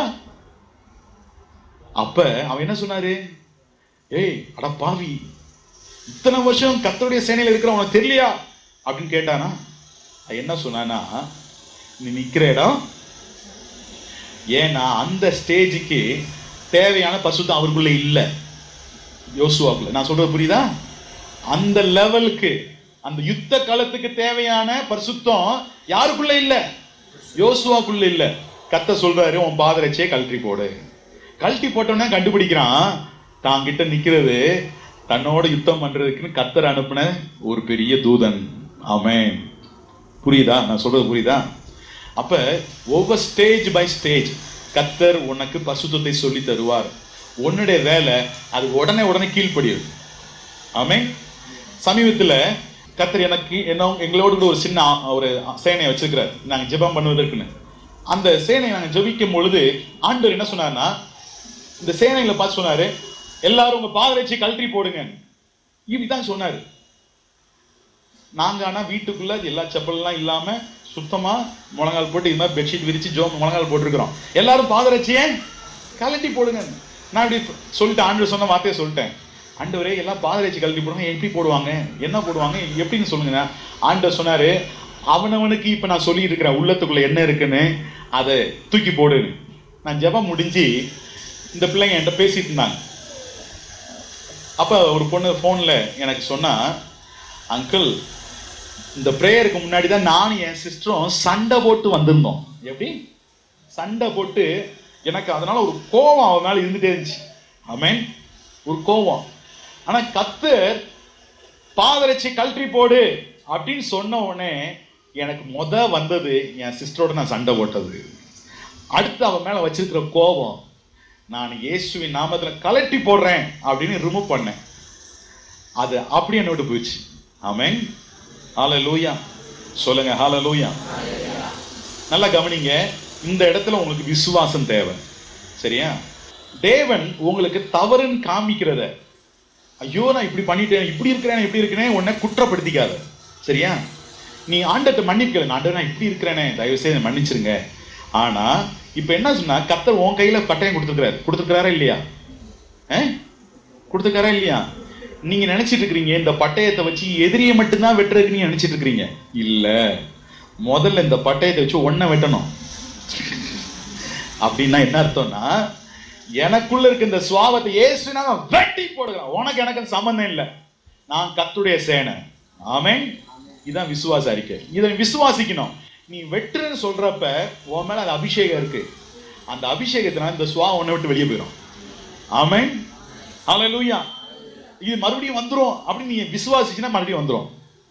அப்ப அவன் என்ன சொன்னாரு? ஏய் அட பாவி, இத்தனை வருஷம் கர்த்தருடைய சேனையில இருக்கிற உனக்கு தெரியலையா அப்படின்னு கேட்டானா? என்ன சொன்னானா, நீ நிக்கிற இடம். ஏன்னா அந்த ஸ்டேஜுக்கு தேவையான பரிசுத்தம் அவருக்குள்ள இல்ல, யோசுவாக்குள்ள. நான் சொல்றது புரியுதா? அந்த லெவலுக்கு, அந்த யுத்த காலத்துக்கு தேவையான பரிசுத்தம் யாருக்குள்ள இல்ல? யோசுவாக்குள்ள இல்ல. கர்த்தர் சொல்றாரு, உன் பாதரட்சியை கழட்டி போடு. கழட்டி போட்டோன்னா கண்டுபிடிக்கிறான் தான் கிட்ட நிக்கிறது தன்னோட யுத்தம் பண்றதுக்குன்னு கர்த்தர் அனுப்பின ஒரு பெரிய தூதன். ஆமென். புரியுதா? நான் சொல்றது புரியுதா? அப்ப ஒவ்வொரு ஸ்டேஜ் பை ஸ்டேஜ் கர்த்தர் உனக்கு பரிசுத்தத்தை சொல்லி தருவார். உன்னுடைய வேலை அது உடனே கீழ்ப்படியும். ஆமென். சமீபத்துல கர்த்தர் எனக்கு எங்களோடு கூட ஒரு சின்ன ஒரு சேனையை வச்சிருக்கிறார், நாங்க ஜெபம் பண்ணுவதற்குன்னு. அந்த சேனையை நாங்க ஜெபிக்கும் பொழுது ஆண்டவர் என்ன சொன்னார்னா, இந்த சேனைகளை பார்த்து சொன்னாரு, எல்லாரும் உங்க பாதரட்சியை கழட்டி போடுங்க. இப்படிதான் சொன்னாரு. நாங்க ஆனா வீட்டுக்குள்ள எல்லா செப்பல்லாம் இல்லாம சுத்தமா முழங்கால் போட்டு இது மாதிரி பெட்ஷீட் விரிச்சு முழங்கால் போட்டுருக்கிறோம். எல்லாரும் பாதரட்சியை கழட்டி போடுங்க. நான் இப்படி சொல்லிட்டேன், ஆண்டவர் சொன்ன வார்த்தையை சொல்லிட்டேன். ஆண்டவரே எல்லாம் பாதரட்சி கழட்டி போடுவாங்க, எப்படி போடுவாங்க, என்ன போடுவாங்க, எப்படின்னு சொல்லுங்க. ஆண்டவர் சொன்னாரு, அவனவனுக்கு இப்ப நான் சொல்லி இருக்கிறேன் உள்ளத்துக்குள்ள என்ன இருக்குன்னு அதை தூக்கி போடுன்னு. நான் ஜெபம் முடிஞ்சு இந்த பிள்ளைங்க என்கிட்ட பேசிட்டு இருந்தாங்க. அப்ப ஒரு பொண்ணு போன்ல எனக்கு சொன்னா, அங்கிள் இந்த பிரேயருக்கு முன்னாடி தான் நானும் என் சிஸ்டரும் சண்டை போட்டு வந்திருந்தோம். எப்படி சண்டை போட்டு எனக்கு அதனால ஒரு கோபம் அவன் மேல இருந்துட்டே இருந்துச்சு. ஆமென். ஒரு கோபம். ஆனா கர்த்தர் பாதரட்சி கழட்டி போடு அப்படின்னு சொன்ன உடனே எனக்கு வந்தது என் சிஸ்டரோட நான் சண்டை போட்டது. அடுத்து அவன் மேல வச்சிருக்கிற கோபம், நான் இயேசுவின் நாமத்துல கழட்டி போடுறேன் அப்படின்னு ரிமூவ் பண்ணேன். அது அப்படியே என்னோட போயிடுச்சு. ஆமென். ஹல்லேலூயா. சொல்லுங்க ஹல்லேலூயா. நல்லா கவனிங்க. இந்த இடத்துல உங்களுக்கு விசுவாசம் தேவை. சரியா? தேவன் உங்களுக்கு தவறுன்னு காமிக்கிறத, ஐயோ நான் இப்படி பண்ணிட்டேன், இப்படி இருக்கிறேன் உன்னை குற்றப்படுத்திக்காத. சரியா? நீ ஆண்டத்தை மன்னிக்கல, ஆண்டவர் நான் இப்படி இருக்கிறேனே தயவு செய்து மன்னிச்சிருங்க. ஆனா இப்ப என்ன சொன்னா, கர்த்தர் உன் கையில பட்டயம் கொடுத்துருக்கிறாரா இல்லையா? கொடுத்துருக்காரா இல்லையா? நீங்க நினைச்சிட்டு இருக்கிறீங்க இந்த பட்டயத்தை வச்சு எதிரியை மட்டும்தான் வெட்டுறதுக்கு நீங்க நினைச்சிட்டு இருக்கிறீங்க. இல்ல, முதல்ல இந்த பட்டயத்தை வச்சு ஒன்ன வெட்டணும். அப்படின்னா என்ன அர்த்தம்னா, எனக்குள்ள இருக்க இந்த சுவாபத்தை இயேசுனா வெட்டி போடுகிறேன். உனக்கு எனக்கு சம்பந்தம் இல்லை, நான் கர்த்தருடைய சேனை. ஆமென். இதான் விசுவாச அறிக்கை. இதை விசுவாசிக்கணும். நீ வெட்டுன்னு சொல்றப்ப உன் மேல அந்த அபிஷேகம் இருக்கு. அந்த அபிஷேகத்தினால இந்த சுவா உன்னை விட்டு வெளியே போயிடும். ஆமென். ஹல்லேலூயா. இது மறுபடியும் வந்துரும் அப்படின்னு நீ விசுவாசிச்சுனா மறுபடியும் வந்துரும்.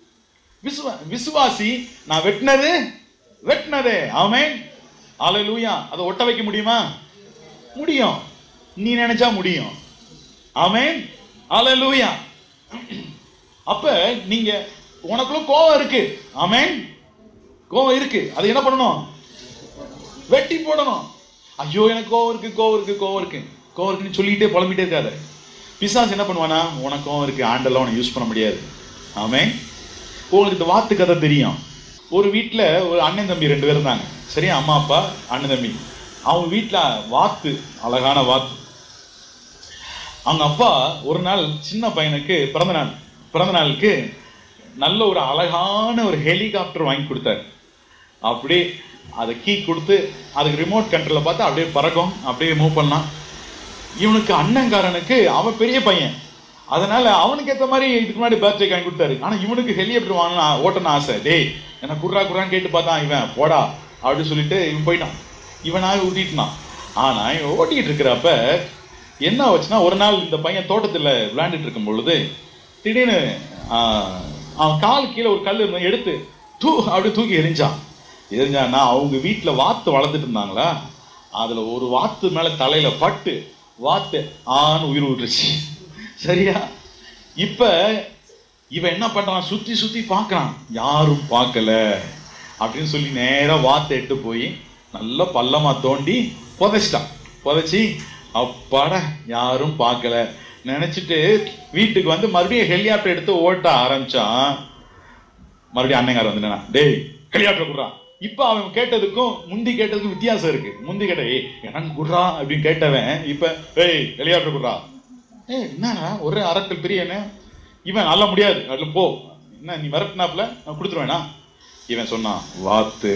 விசுவாசி, நான் வெட்டினதே. ஆமென். ஹல்லேலூயா. அதை ஒட்ட வைக்க முடியுமா? முடியும். நீ நினைச்சா முடியும். ஆமென். ஹல்லேலூயா. அப்ப நீங்க உனக்குள்ள கோவம் இருக்கு. ஆமென். கோவம் இருக்கு. அது என்ன பண்ணணும்? வெட்டி போடணும். ஐயோ எனக்கு கோவம் இருக்குன்னு சொல்லிட்டே புலம்பிட்டே இருக்காத. பிசாசு என்ன பண்ணுவானா, உனக்கு கோவம் இருக்கு, ஆண்டெல்லாம் உனக்கு யூஸ் பண்ண முடியாது. ஆமென். உங்களுக்கு இந்த வாத்து கதை தெரியும். ஒரு வீட்டுல ஒரு அண்ணன் தம்பி 2 பேர் இருந்தாங்க. சரியா? அம்மா அப்பா அண்ணன் தம்பி. அவங்க வீட்டுல வாத்து, அழகான வாத்து. அவங்க அப்பா ஒரு நாள் சின்ன பையனுக்கு பிறந்த நாளுக்கு நல்ல ஒரு அழகான ஒரு ஹெலிகாப்டர் வாங்கி கொடுத்தாரு. அப்படியே அதை கீ கொடுத்து அதுக்கு ரிமோட் கண்ட்ரோல பார்த்து அப்படியே பறக்கும், அப்படியே மூவ் பண்ணலாம். இவனுக்கு அண்ணங்காரனுக்கு அவன் பெரிய பையன், அதனால அவனுக்கு ஏற்ற மாதிரி இதுக்கு முன்னாடி பர்த்டே வாங்கி கொடுத்தாரு. ஆனா இவனுக்கு ஹெலிகாப்டர் வாங்கணும் ஓட்டணும் ஆசை. டேய் எனக்கு குர்ரான்னு கேட்டு பார்த்தான். இவன் போடா அப்படின்னு சொல்லிட்டு இவன் போயிட்டான். இவனாவே ஊட்டிட்டான். ஆனா இவன் ஓட்டிட்டு இருக்கிறப்ப என்ன ஆச்சுன்னா, ஒரு நாள் இந்த பையன் தோட்டத்துல விளையாண்டுட்டு இருக்கும் பொழுது திடீர்னு அவன் கால் கீழே ஒரு கல் எடுத்து அப்படி தூக்கி எரிஞ்சான்னா அவங்க வீட்டுல வாத்து வளர்த்துட்டு இருந்தாங்களா, அதுல ஒரு வாத்து மேல தலையில பட்டு வாத்து ஆன்னு உயிர் விட்டுருச்சு. சரியா? இப்ப இவன் என்ன பண்றான், சுத்தி பார்க்கறான், யாரும் பார்க்கல அப்படின்னு சொல்லி நேரா வாத்தை எட்டு போய் நல்லா பள்ளமா தோண்டி புதைச்சி அப்பாடா யாரும் பார்க்கல நினைச்சிட்டு வீட்டுக்கு வந்து மறுபடியும் ஹெலிகாப்டர் எடுத்து ஓட்ட ஆரம்பிச்சான். மறுபடியும் அண்ணங்கார வந்து, டேய் ஹெலிகாப்டர் குடுறான். இப்ப அவன் கேட்டதுக்கும் முந்தி கேட்டதுக்கும் வித்தியாசம் இருக்கு. முந்தி கேட்ட எனக்கு குடுறா அப்படின்னு கேட்டவன் இப்ப ஹெலிகாப்டர் குடுறா. என்னன்னா ஒரு அரக்கல் பிரியன்னு. இவன் நல்ல முடியாது, அதுல போ, என்ன நீ மிரட்டினாப்ல நான் கொடுத்துருவேனா. இவன் சொன்னான் வாத்து.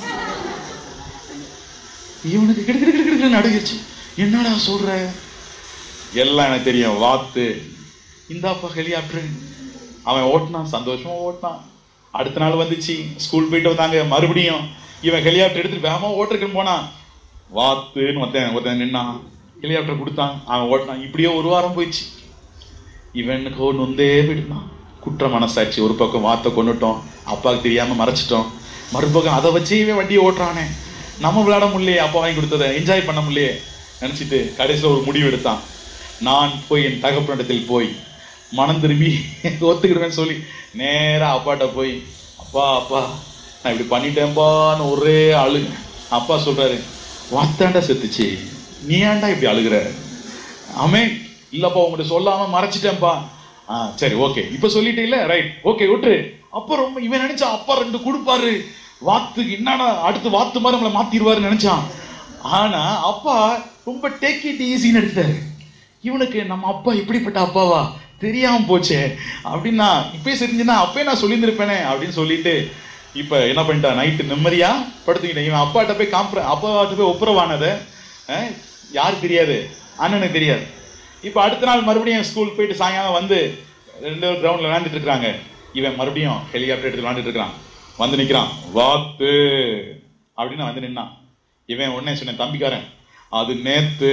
இவனுக்கு கிடுக்கிட்டு நடுங்கிருச்சு. என்னடா சொல்ற? எல்லாம் எனக்கு தெரியும், வாத்து. இந்தாப்பா ஹெலிகாப்டர். அவன் ஓட்டினான், சந்தோஷமா ஓட்டினான். அடுத்த நாள் வந்துச்சு, ஸ்கூல் போயிட்டு வந்தாங்க. மறுபடியும் இவன் ஹெலிகாப்டர் எடுத்துட்டு வேகமா ஓட்டுறதுன்னு போனான். வாத்துன்னு ஒருத்தன் நின்னான், ஹெலிகாப்டர் கொடுத்தான், அவன் ஓட்டினான். இப்படியே ஒரு வாரம் போயிடுச்சு. இவனுக்கு ஒன்று வந்தே போயிட்டுனான். குற்ற மனசாச்சு. ஒரு பக்கம் வாத்தை கொண்டுட்டோம், அப்பாவுக்கு தெரியாம மறைச்சிட்டோம். மறுபக்கம் அதை வச்சு இவன் வண்டியை ஓட்டுறானே, நம்ம விளையாட முடியலையே, அப்பா வாங்கி கொடுத்ததை என்ஜாய் பண்ண முடியலையே நினைச்சிட்டு கடைசியில் ஒரு முடிவு எடுத்தான். நான் போய் என் தகப்பனிடத்தில் போய் மனம் திரும்பி ஒத்துக்கிடுவேன்னு சொல்லி நேரா அப்பாட்ட போய், அப்பா நான் இப்படி பண்ணிட்டேன்பான்னு ஒரே அழுகு. அப்பா சொல்றாரு, வாத்தாண்டா செத்துச்சு, நீ ஏன்டா இப்படி அழுகுற? ஆமென். இல்லப்பா உங்கள்கிட்ட சொல்லாம மறைச்சிட்டேன்ப்பா. சரி ஓகே, இப்ப சொல்லிட்டே இல்ல, ரைட் ஓகே விட்டுரு. அப்ப ரொம்ப இவன் நினைச்சான் அப்பா 2 கொடுப்பாரு வாத்துக்கு, என்னன்னா அடுத்து வாத்து மாதிரி நம்மளை மாத்திடுவாருன்னு நினைச்சான். ஆனா அப்பா ரொம்ப டேக் இட் ஈஸின்னு எடுத்தாரு. இவனுக்கு நம்ம அப்பா இப்படிப்பட்ட அப்பாவா தெரியாம போச்சே அப்படின்னா, இப்பயே தெரிஞ்சுன்னா அப்பயே நான் சொல்லியிருந்திருப்பேனே அப்படின்னு சொல்லிட்டு இப்ப என்ன பண்ணிட்டான், நைட்டு நிம்மதியா படுத்துக்கிட்டேன். இவன் அப்பாட்ட போய் அப்பாட்ட போய் ஒப்புரவானதை யாருக்கு தெரியாது, அண்ணனுக்கு தெரியாது. இப்ப அடுத்த நாள் மறுபடியும் ஸ்கூல் போயிட்டு சாயங்காலம் வந்து 2 பேரும் கிரவுண்ட்ல விளையாண்டுட்டு இருக்காங்க. இவன் மறுபடியும் ஹெலிகாப்டர் எடுத்து விளையாண்டுட்டு இருக்கான். வந்து நிக்கிறான், வாத்து அப்படின்னு வந்து நின்னான். இவன் உடனே சொன்னேன், தம்பிக்காரன் அது நேத்து.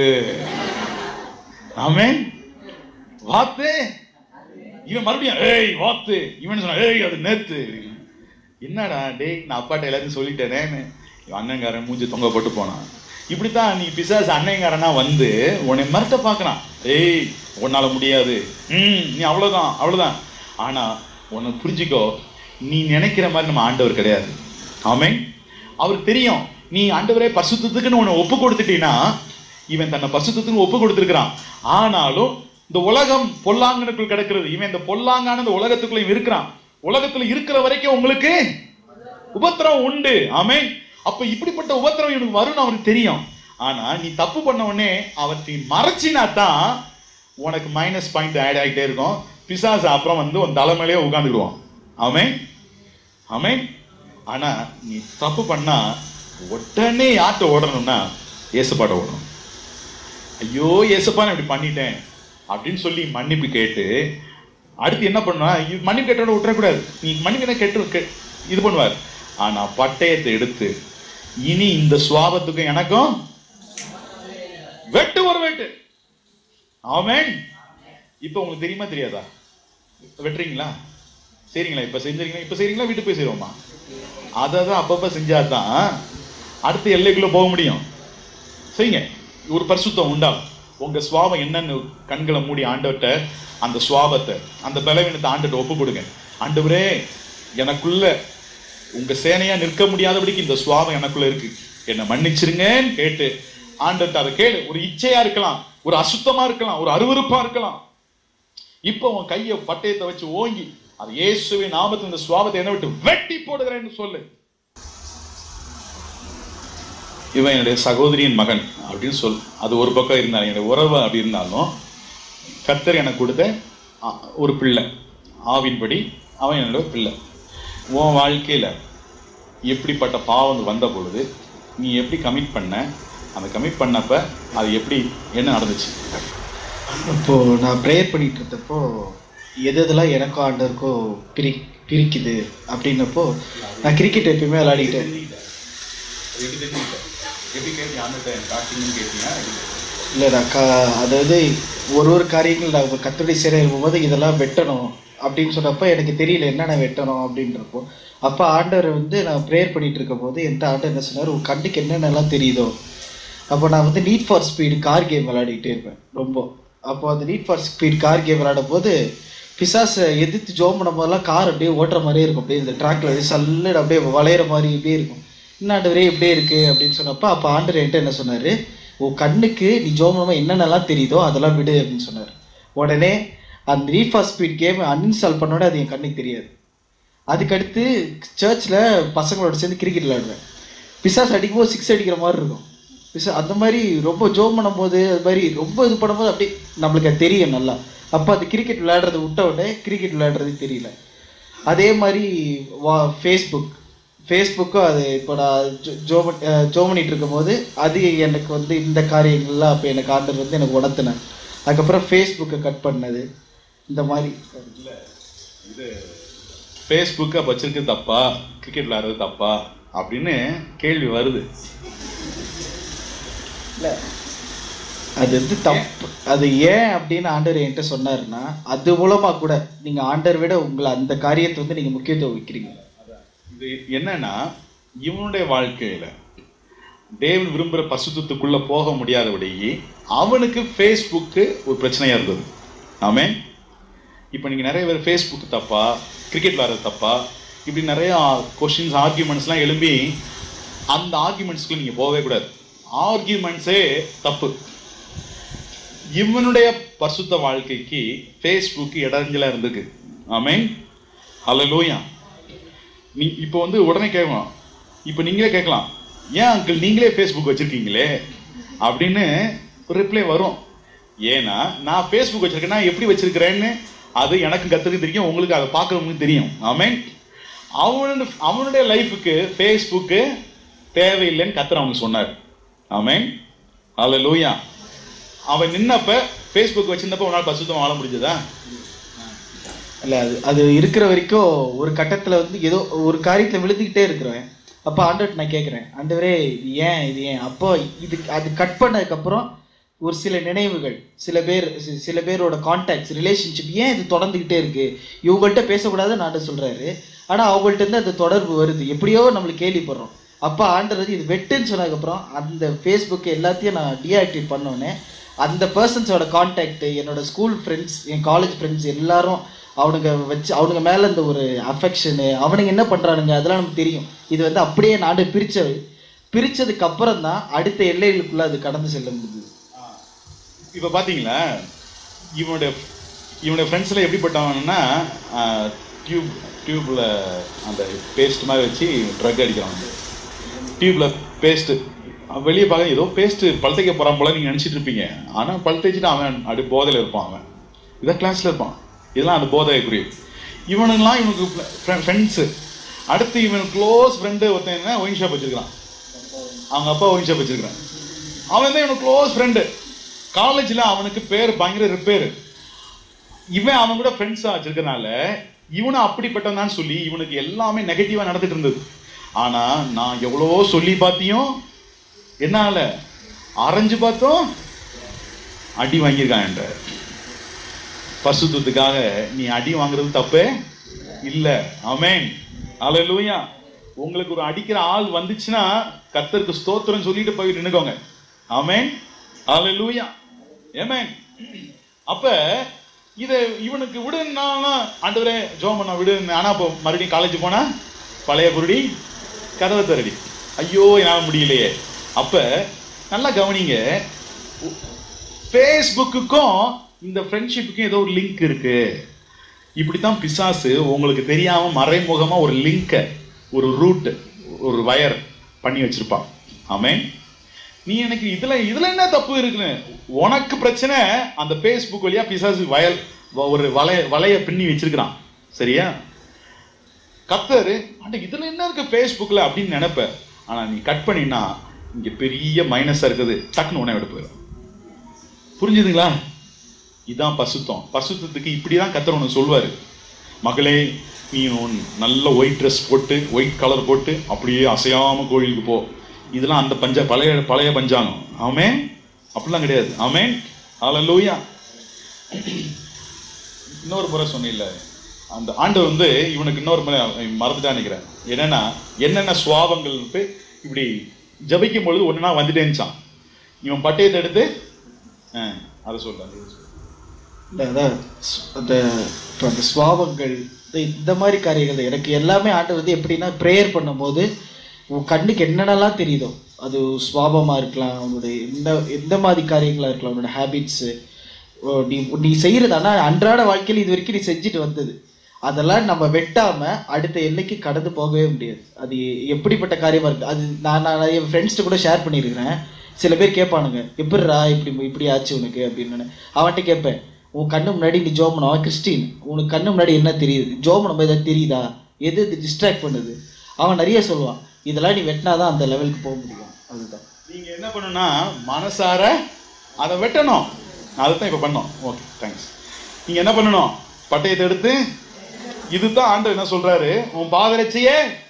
ஆமென். வாத்து. இவன் மறுபடியும் வாத்து. இவன் சொன்ன அது நேத்து. என்னடா டேய், நான் அப்பாட்ட எல்லாத்தையும் சொல்லிட்டேனேன்னு அண்ணங்காரன் மூஞ்சி தொங்க போட்டு போனான். இப்படித்தான் நீ பிசாசு அண்ணங்காரனா வந்து உன்னை மறுத்த பாக்குறான். உன்னால முடியாது, நீ அவ்வளவுதான். ஆனா உன்னை புரிஞ்சுக்கோ, நீ நினைக்கிற மாதிரி நம்ம ஆண்டவர் கிடையாது. ஆமென். அவருக்கு தெரியும் நீ ஆண்டவரே பரிசுத்தத்துக்குன்னு உன்னை ஒப்பு கொடுத்துட்டீன்னா, இவன் தன்னை பரிசுத்தத்துக்கு ஒப்பு கொடுத்திருக்கிறான். ஆனாலும் இந்த உலகம் பொல்லாங்கனுக்குள் கிடக்கிறது. இவன் இந்த பொல்லாங்கான இந்த உலகத்துக்குள்ள இருக்கிறான். உலகத்துல இருக்கிற வரைக்கும் உங்களுக்கு உபத்திரம் உண்டு. ஆமென். அப்ப இப்படிப்பட்ட உபத்திரம் இவனுக்கு வரும்னு அவனுக்கு தெரியும். ஆனா நீ தப்பு பண்ண உடனே அவற்றை மறைச்சினா தான் உனக்கு மைனஸ் பாயிண்ட் ஆட் ஆகிட்டே இருக்கும். பிசாசு அப்புறம் வந்து உன் தலைமையிலேயே உட்காந்துடுவான். ஆமென். ஆமென். ஆனா நீ தப்பு பண்ணா உடனே யார்கிட்ட ஓடணும்னா ஏசப்பாட்ட ஓடணும். ஐயோ ஏசப்பா நான் இப்படி பண்ணிட்டேன் அப்படின்னு சொல்லி மன்னிப்பு கேட்டு, அடுத்து என்ன பண்ணா, மன்னிப்பு கேட்டோட விட்டுறக்கூடாது. நீ மன்னிப்பு கேட்டு இது பண்ணுவார். ஆனா பட்டயத்தை எடுத்து, இனி இந்த சுவாபத்துக்கும் எனக்கும் வெட்டு ஒரு வெட்டு. ஆமென். இப்ப உங்களுக்கு தெரியுமா தெரியாதா? வெட்டுறீங்களா? சரிங்களா? இப்ப செஞ்சீங்களா? இப்ப செய்றீங்களா? வீட்டுக்கு போய் செய்வோமா? அதான் அப்பப்ப செஞ்சாதான் அடுத்த எல்லைக்குள்ள போக முடியும். செய்யுங்க. ஒரு பரிசுத்தம் உண்டாகும். உங்க சுவாபம் என்னன்னு கண்களை மூடி ஆண்டவர்கிட்ட அந்த சுவாபத்தை, அந்த பலவீனத்தை ஆண்டவர்கிட்ட ஒப்பு கொடுங்க. ஆண்டவரே, எனக்குள்ள உங்க சேனையா நிற்க முடியாதபடிக்கு இந்த சுவாபம் எனக்குள்ள இருக்கு, என்னை மன்னிச்சிருங்கன்னு கேட்டு ஆண்டவர்கிட்ட அதை கேளு. ஒரு இச்சையா இருக்கலாம், ஒரு அசுத்தமா இருக்கலாம், ஒரு அருவருப்பா இருக்கலாம். இப்ப உன் கையை பட்டயத்தை வச்சு ஓங்கி அது இயேசுவின் நாமத்தில் இந்த சுவாபத்தை என்ன விட்டு வெட்டி போடுகிறேன்னு சொல்லு. இவன் என்னுடைய சகோதரியின் மகன் அப்படின்னு சொல். அது ஒரு பக்கம் இருந்தாலும், என்னுடைய உறவு அப்படி இருந்தாலும், கர்த்தர் எனக்கு கொடுத்த ஒரு பிள்ளை, ஆவின்படி அவன் என்னோட பிள்ளை. உன் வாழ்க்கையில எப்படிப்பட்ட பாவம் வந்த பொழுது நீ எப்படி கமிட் பண்ண, அந்த கமிட் பண்ணப்ப அது எப்படி என்ன நடந்துச்சு? இப்போ நான் ப்ரேயர் பண்ணிட்டு இருந்தப்போ எதெல்லாம் எனக்கும் ஆண்டருக்கோ பிரிக்குது அப்படின்னப்போ, நான் கிரிக்கெட் எப்பயுமே விளையாடிட்டேன். இல்லை அதாவது ஒரு காரியங்கள் நான் கர்த்தருடைய சேர இருக்கும்போது இதெல்லாம் வெட்டணும் அப்படின்னு சொன்னப்போ எனக்கு தெரியல என்னென்ன வெட்டணும் அப்படின்றப்போ, அப்போ ஆண்டவர் நான் ப்ரேயர் பண்ணிட்டு இருக்கும் போது என்கிட்ட ஆண்டவர் என்ன சொன்னார், உன் கண்ணுக்கு என்னென்னலாம் தெரியுதோ. அப்போ நான் Need for Speed car game விளையாடிக்கிட்டே இருப்பேன் ரொம்ப. அப்போ அந்த Need for Speed car game விளையாடும் போது பிசாசை எதிர்த்து ஜோம் பண்ணும் போதெல்லாம் கார் அப்படியே ஓட்டுற மாதிரியே இருக்கும். அப்படியே இந்த ட்ராக்ல சல்லடு அப்படியே வளையிற மாதிரி இப்படியே இருக்கும். இன்னும் ஆண்டவரே இப்படியே இருக்கு அப்படின்னு சொன்னப்போ, அப்போ ஆண்டவர் என்கிட்ட என்ன சொன்னார், உன் கண்ணுக்கு நீ ஜோம் பண்ணும்போது என்னென்னலாம் தெரியுதோ அதெல்லாம் விடு அப்படின்னு சொன்னார். உடனே அந்த Need for Speed game uninstall பண்ணோட அது என் கண்ணுக்கு தெரியாது. அதுக்கடுத்து சர்ச்சில் பசங்களோட சேர்ந்து கிரிக்கெட் விளையாடுவேன். பிசாஸ் அடிக்கும்போது 6 அடிக்கிற மாதிரி இருக்கும். அந்த மாதிரி ரொம்ப ஜோம் பண்ணும்போது, அது மாதிரி ரொம்ப இது பண்ணும்போது அப்படி நம்மளுக்கு அது தெரியும் நல்லா. அப்போ அது கிரிக்கெட் விளையாடுறது விட்ட உடனே கிரிக்கெட் விளையாடுறது தெரியல. அதே மாதிரி ஃபேஸ்புக்கும் அது இப்போ நான் ஜோ பண்ணிட்டு இருக்கும்போது அது எனக்கு இந்த காரியங்கள்லாம் அப்போ எனக்கு ஆண்டர் எனக்கு உணர்த்தினேன். அதுக்கப்புறம் ஃபேஸ்புக்கை கட் பண்ணது. இந்த மாதிரி இது ஃபேஸ்புக்கை வச்சிருக்கிறது தப்பா, கிரிக்கெட் விளையாடுறது தப்பா அப்படின்னு கேள்வி வருது. இல்லை அது தப்பு. அது ஏன் அப்படின்னு ஆண்டவர் என்கிட்ட சொன்னாருன்னா, அது மூலமா கூட நீங்க ஆண்டவர் விட உங்களை அந்த காரியத்தை நீங்க முக்கியத்துவம் வைக்கிறீங்க. இது என்னன்னா, இவனுடைய வாழ்க்கையில தேவன் விரும்புகிற பரிசுத்தத்துக்குள்ள போக முடியாதபடி அவனுக்கு ஃபேஸ்புக்கு ஒரு பிரச்சனையா இருந்தது. ஆமென். இப்போ நீங்க நிறைய பேர் ஃபேஸ்புக் தப்பா, கிரிக்கெட் விளையாடுறது தப்பா, இப்படி நிறைய கொஸ்டின்ஸ் ஆர்கியூமெண்ட்ஸ்லாம் எழும்பி அந்த ஆர்கியூமெண்ட்ஸ்க்கு நீங்க போகவே கூடாது. ஆர்கியூமெண்ட்ஸே தப்பு. இவனுடைய பரிசுத்த வாழ்க்கைக்கு ஃபேஸ்புக் இடைஞ்சலா இருந்திருக்கு. ஆமென். ஹல்லேலூயா. நீ இப்போ உடனே கேட்கலாம், இப்போ நீங்களே கேட்கலாம், ஏன் அங்கிள் நீங்களே ஃபேஸ்புக் வச்சிருக்கீங்களே அப்படின்னு ஒரு ரிப்ளை வரும். ஏன்னா நான் ஃபேஸ்புக் வச்சிருக்கேன்னா எப்படி வச்சிருக்கிறேன்னு அது எனக்கு கத்துக்கு தெரியும், உங்களுக்கு அதை பார்க்கறவங்களுக்கு தெரியும். ஆமென். அவனுடைய லைஃபுக்கு ஃபேஸ்புக்கு தேவையில்லைன்னு கர்த்தர் அவனுக்கு சொன்னார். ஆமென். ஹல்லேலூயா. அவன் நின்னப்ப ஃபேஸ்புக் வச்சிருந்தப்ப உன்னால் பரிசுத்தமா வாழ முடிஞ்சதா? இல்லை, அது இருக்கிற வரைக்கும் ஒரு கட்டத்தில் ஏதோ ஒரு காரியத்தில் விழுந்துக்கிட்டே இருக்கிறேன். அப்போ ஆண்டவர்கிட்ட நான் கேட்குறேன், ஆண்டவரே இது ஏன்? அப்போ அது கட் பண்ணதுக்கப்புறம் ஒரு சில நினைவுகள், சில பேரோட கான்டாக்ட்ஸ், ரிலேஷன்ஷிப் ஏன் இது தொடர்ந்துக்கிட்டே இருக்கு, இவங்கள்ட்ட பேசக்கூடாதுன்னு ஆண்டவர் சொல்கிறாரு, ஆனால் அவங்கள்ட்ட இருந்து அந்த தொடர்பு வருது, எப்படியோ நம்மளுக்கு கேள்விப்படுறோம். அப்போ ஆண்டவர் இது வெட்டுன்னு சொன்னதுக்கப்புறம் அந்த ஃபேஸ்புக்கு எல்லாத்தையும் நான் டீஆக்டிவேட் பண்ணோன்னே அந்த பர்சன்ஸோட கான்டாக்ட், என்னோட ஸ்கூல் ஃப்ரெண்ட்ஸ், என் காலேஜ் ஃப்ரெண்ட்ஸ் எல்லாரும் அவனுங்க மேலே இந்த ஒரு அஃபெக்ஷனு, அவனுங்க என்ன பண்ணுறானுங்க அதெல்லாம் நமக்கு தெரியும். இது அப்படியே நாடு பிரித்ததுக்கு அப்புறம் தான் அடுத்த எல்லைகளுக்குள்ள அது கடந்து செல்ல முடியுது. இப்போ பார்த்தீங்களா, இவனுடைய ஃப்ரெண்ட்ஸில் எப்படிப்பட்டவன்னா டியூப்ல அந்த பேஸ்ட் மாதிரி வச்சு ட்ரக் அடிக்கிறாங்க. டியூப்ல பேஸ்ட்டு வெளியே பார்க்க ஏதோ பேஸ்ட்டு பழுத்தைக்க போகிறான் போல நீங்கள் நினச்சிட்டு இருப்பீங்க. ஆனால் பழுத்தைச்சிட்டு அவன் அப்படி போதையில் இருப்பான். அவன் இதான் கிளாஸில் இருப்பான். இதெல்லாம் அந்த போதைக்குரிய இவனுங்களாம் இவனுக்கு ஃப்ரெண்ட்ஸு. அடுத்து இவனுக்கு க்ளோஸ் ஃப்ரெண்டு ஒருத்தன் என்ன ஒயின் ஷாப் வச்சுருக்கிறான். அவங்க அப்பா ஒயின் ஷாப் வச்சுருக்கிறான். அவன் தான் இவனுக்கு க்ளோஸ் ஃப்ரெண்டு. காலேஜில் அவனுக்கு பேர் பயங்கர ரிப்பேர். இவன் அவன் கூட ஃப்ரெண்ட்ஸாக வச்சிருக்கனால இவனும் அப்படிப்பட்டவன் தான் சொல்லி இவனுக்கு எல்லாமே நெகட்டிவாக நடந்துட்டு இருந்தது. ஆனால் நான் எவ்வளோ சொல்லி பார்த்தியும் என்னால அரைஞ்சு பார்த்தோம் அடி வாங்கியிருக்கான் என்ற. பரிசுத்தத்துக்காக நீ அடி வாங்குறது தப்பே இல்ல. ஆமென். ஹல்லேலூயா. உங்களுக்கு ஒரு அடிக்கிற ஆள் வந்துச்சுன்னா கர்த்தருக்கு ஸ்தோத்திரம் சொல்லிட்டு போய் நின்னுக்கோங்க. ஆமென். ஹல்லேலூயா. ஆமென். அப்ப இத இவனுக்கு விடுன்னா ஆண்டவரே ஜெபம் பண்ண விடு. ஆனா இப்போ மறுபடியும் காலேஜ் போனா பழைய குருடி கதவை தரடி. ஐயோ என்னால முடியலையே. அப்ப நல்லா கவனிங்க, ஃபேஸ்புக்குக்கும் இந்த ஃப்ரெண்ட்ஷிப்புக்கும் ஏதோ ஒரு லிங்க் இருக்கு. இப்படித்தான் பிசாசு உங்களுக்கு தெரியாம மறைமுகமா ஒரு லிங்க, ஒரு ரூட், ஒரு வயர் பண்ணி வச்சிருப்பான். ஆமென். நீ எனக்கு இதுல என்ன தப்பு இருக்குன்னு உனக்கு பிரச்சனை. அந்த ஃபேஸ்புக் வழியா பிசாசு ஒரு வலைய பின்னி வச்சிருக்கிறான். சரியா? கர்த்தர் இதுல என்ன இருக்கு ஃபேஸ்புக்ல அப்படின்னு நினைப்ப. ஆனா நீ கட் பண்ணினா இங்க பெரிய மைனஸா இருக்குது, டக்குன்னு உடனே விட போயிடும். புரிஞ்சுதுங்களா? இதுதான் பசுத்தம். பசுத்தத்துக்கு இப்படிதான் கர்த்தர் உனக்கு சொல்வாரு, மகளே நீ நல்ல ஒயிட் ட்ரெஸ் போட்டு ஒயிட் கலர் போட்டு அப்படியே அசையாம கோயிலுக்கு போ. இதெல்லாம் அந்த பழைய பஞ்சாங்கம். ஆமென். அப்படிலாம் கிடையாது. ஆமென். ஹல்லேலூயா. இன்னொரு முறை சொன்னில்ல, அந்த ஆண்டவர் இவனுக்கு இன்னொரு முறை மறந்துட்டா நினைக்கிறேன். என்னென்ன சுவாபங்கள் இப்படி ஜபிக்கும் பொழுது ஒன்னா வந்துட்டே இருந்துச்சான். இவன் பட்டயத்தை எடுத்து அதை சொல்ல அந்த சுவாபங்கள் இந்த மாதிரி காரியங்கள் எனக்கு எல்லாமே ஆண்டவர் எப்படின்னா ப்ரேயர் பண்ணும்போது உன் கண்ணுக்கு என்னென்னலாம் தெரியுதோ அது சுவாபமாக இருக்கலாம், உன்னுடைய எந்த மாதிரி காரியங்களாக இருக்கலாம், உன்னோட ஹேபிட்ஸு, நீ செய்கிறது. ஆனால் அன்றாட வாழ்க்கையில் இது வரைக்கும் நீ செஞ்சுட்டு வந்தது அதெல்லாம் நம்ம வெட்டாமல் அடுத்த எல்லைக்கு கடந்து போகவே முடியாது. அது எப்படிப்பட்ட காரியமாக இருக்குது. அது நான் என் ஃப்ரெண்ட்ஸ்ட்டு கூட ஷேர் பண்ணியிருக்கிறேன். சில பேர் கேட்பானுங்க, எப்படிரா இப்படி ஆச்சு உனக்கு அப்படின்னு. அவன்கிட்ட கேட்பேன், உன் கண்ணு முன்னாடி நீ ஜோம் பண்ண, அவன் கிறிஸ்டின், உனக்கு கண்ணு முன்னாடி என்ன தெரியுது, ஜோம் பண்ணும்போது எதாவது தெரியுதா, எது டிஸ்ட்ராக்ட் பண்ணுது. அவன் நிறைய சொல்லுவான், இதெல்லாம் நீ வெட்டினாதான் அந்த லெவலுக்கு போக முடியும். அதுதான் நீங்க என்ன பண்ணணும்னா மனசார அதை வெட்டணும். அதுதான் இப்ப பண்ணோம். Okay, thanks. நீங்க என்ன பண்ணணும், பட்டயத்தை எடுத்து, இதுதான் ஆண்டவர் என்ன சொல்றாரு, உன் பாதரட்சியே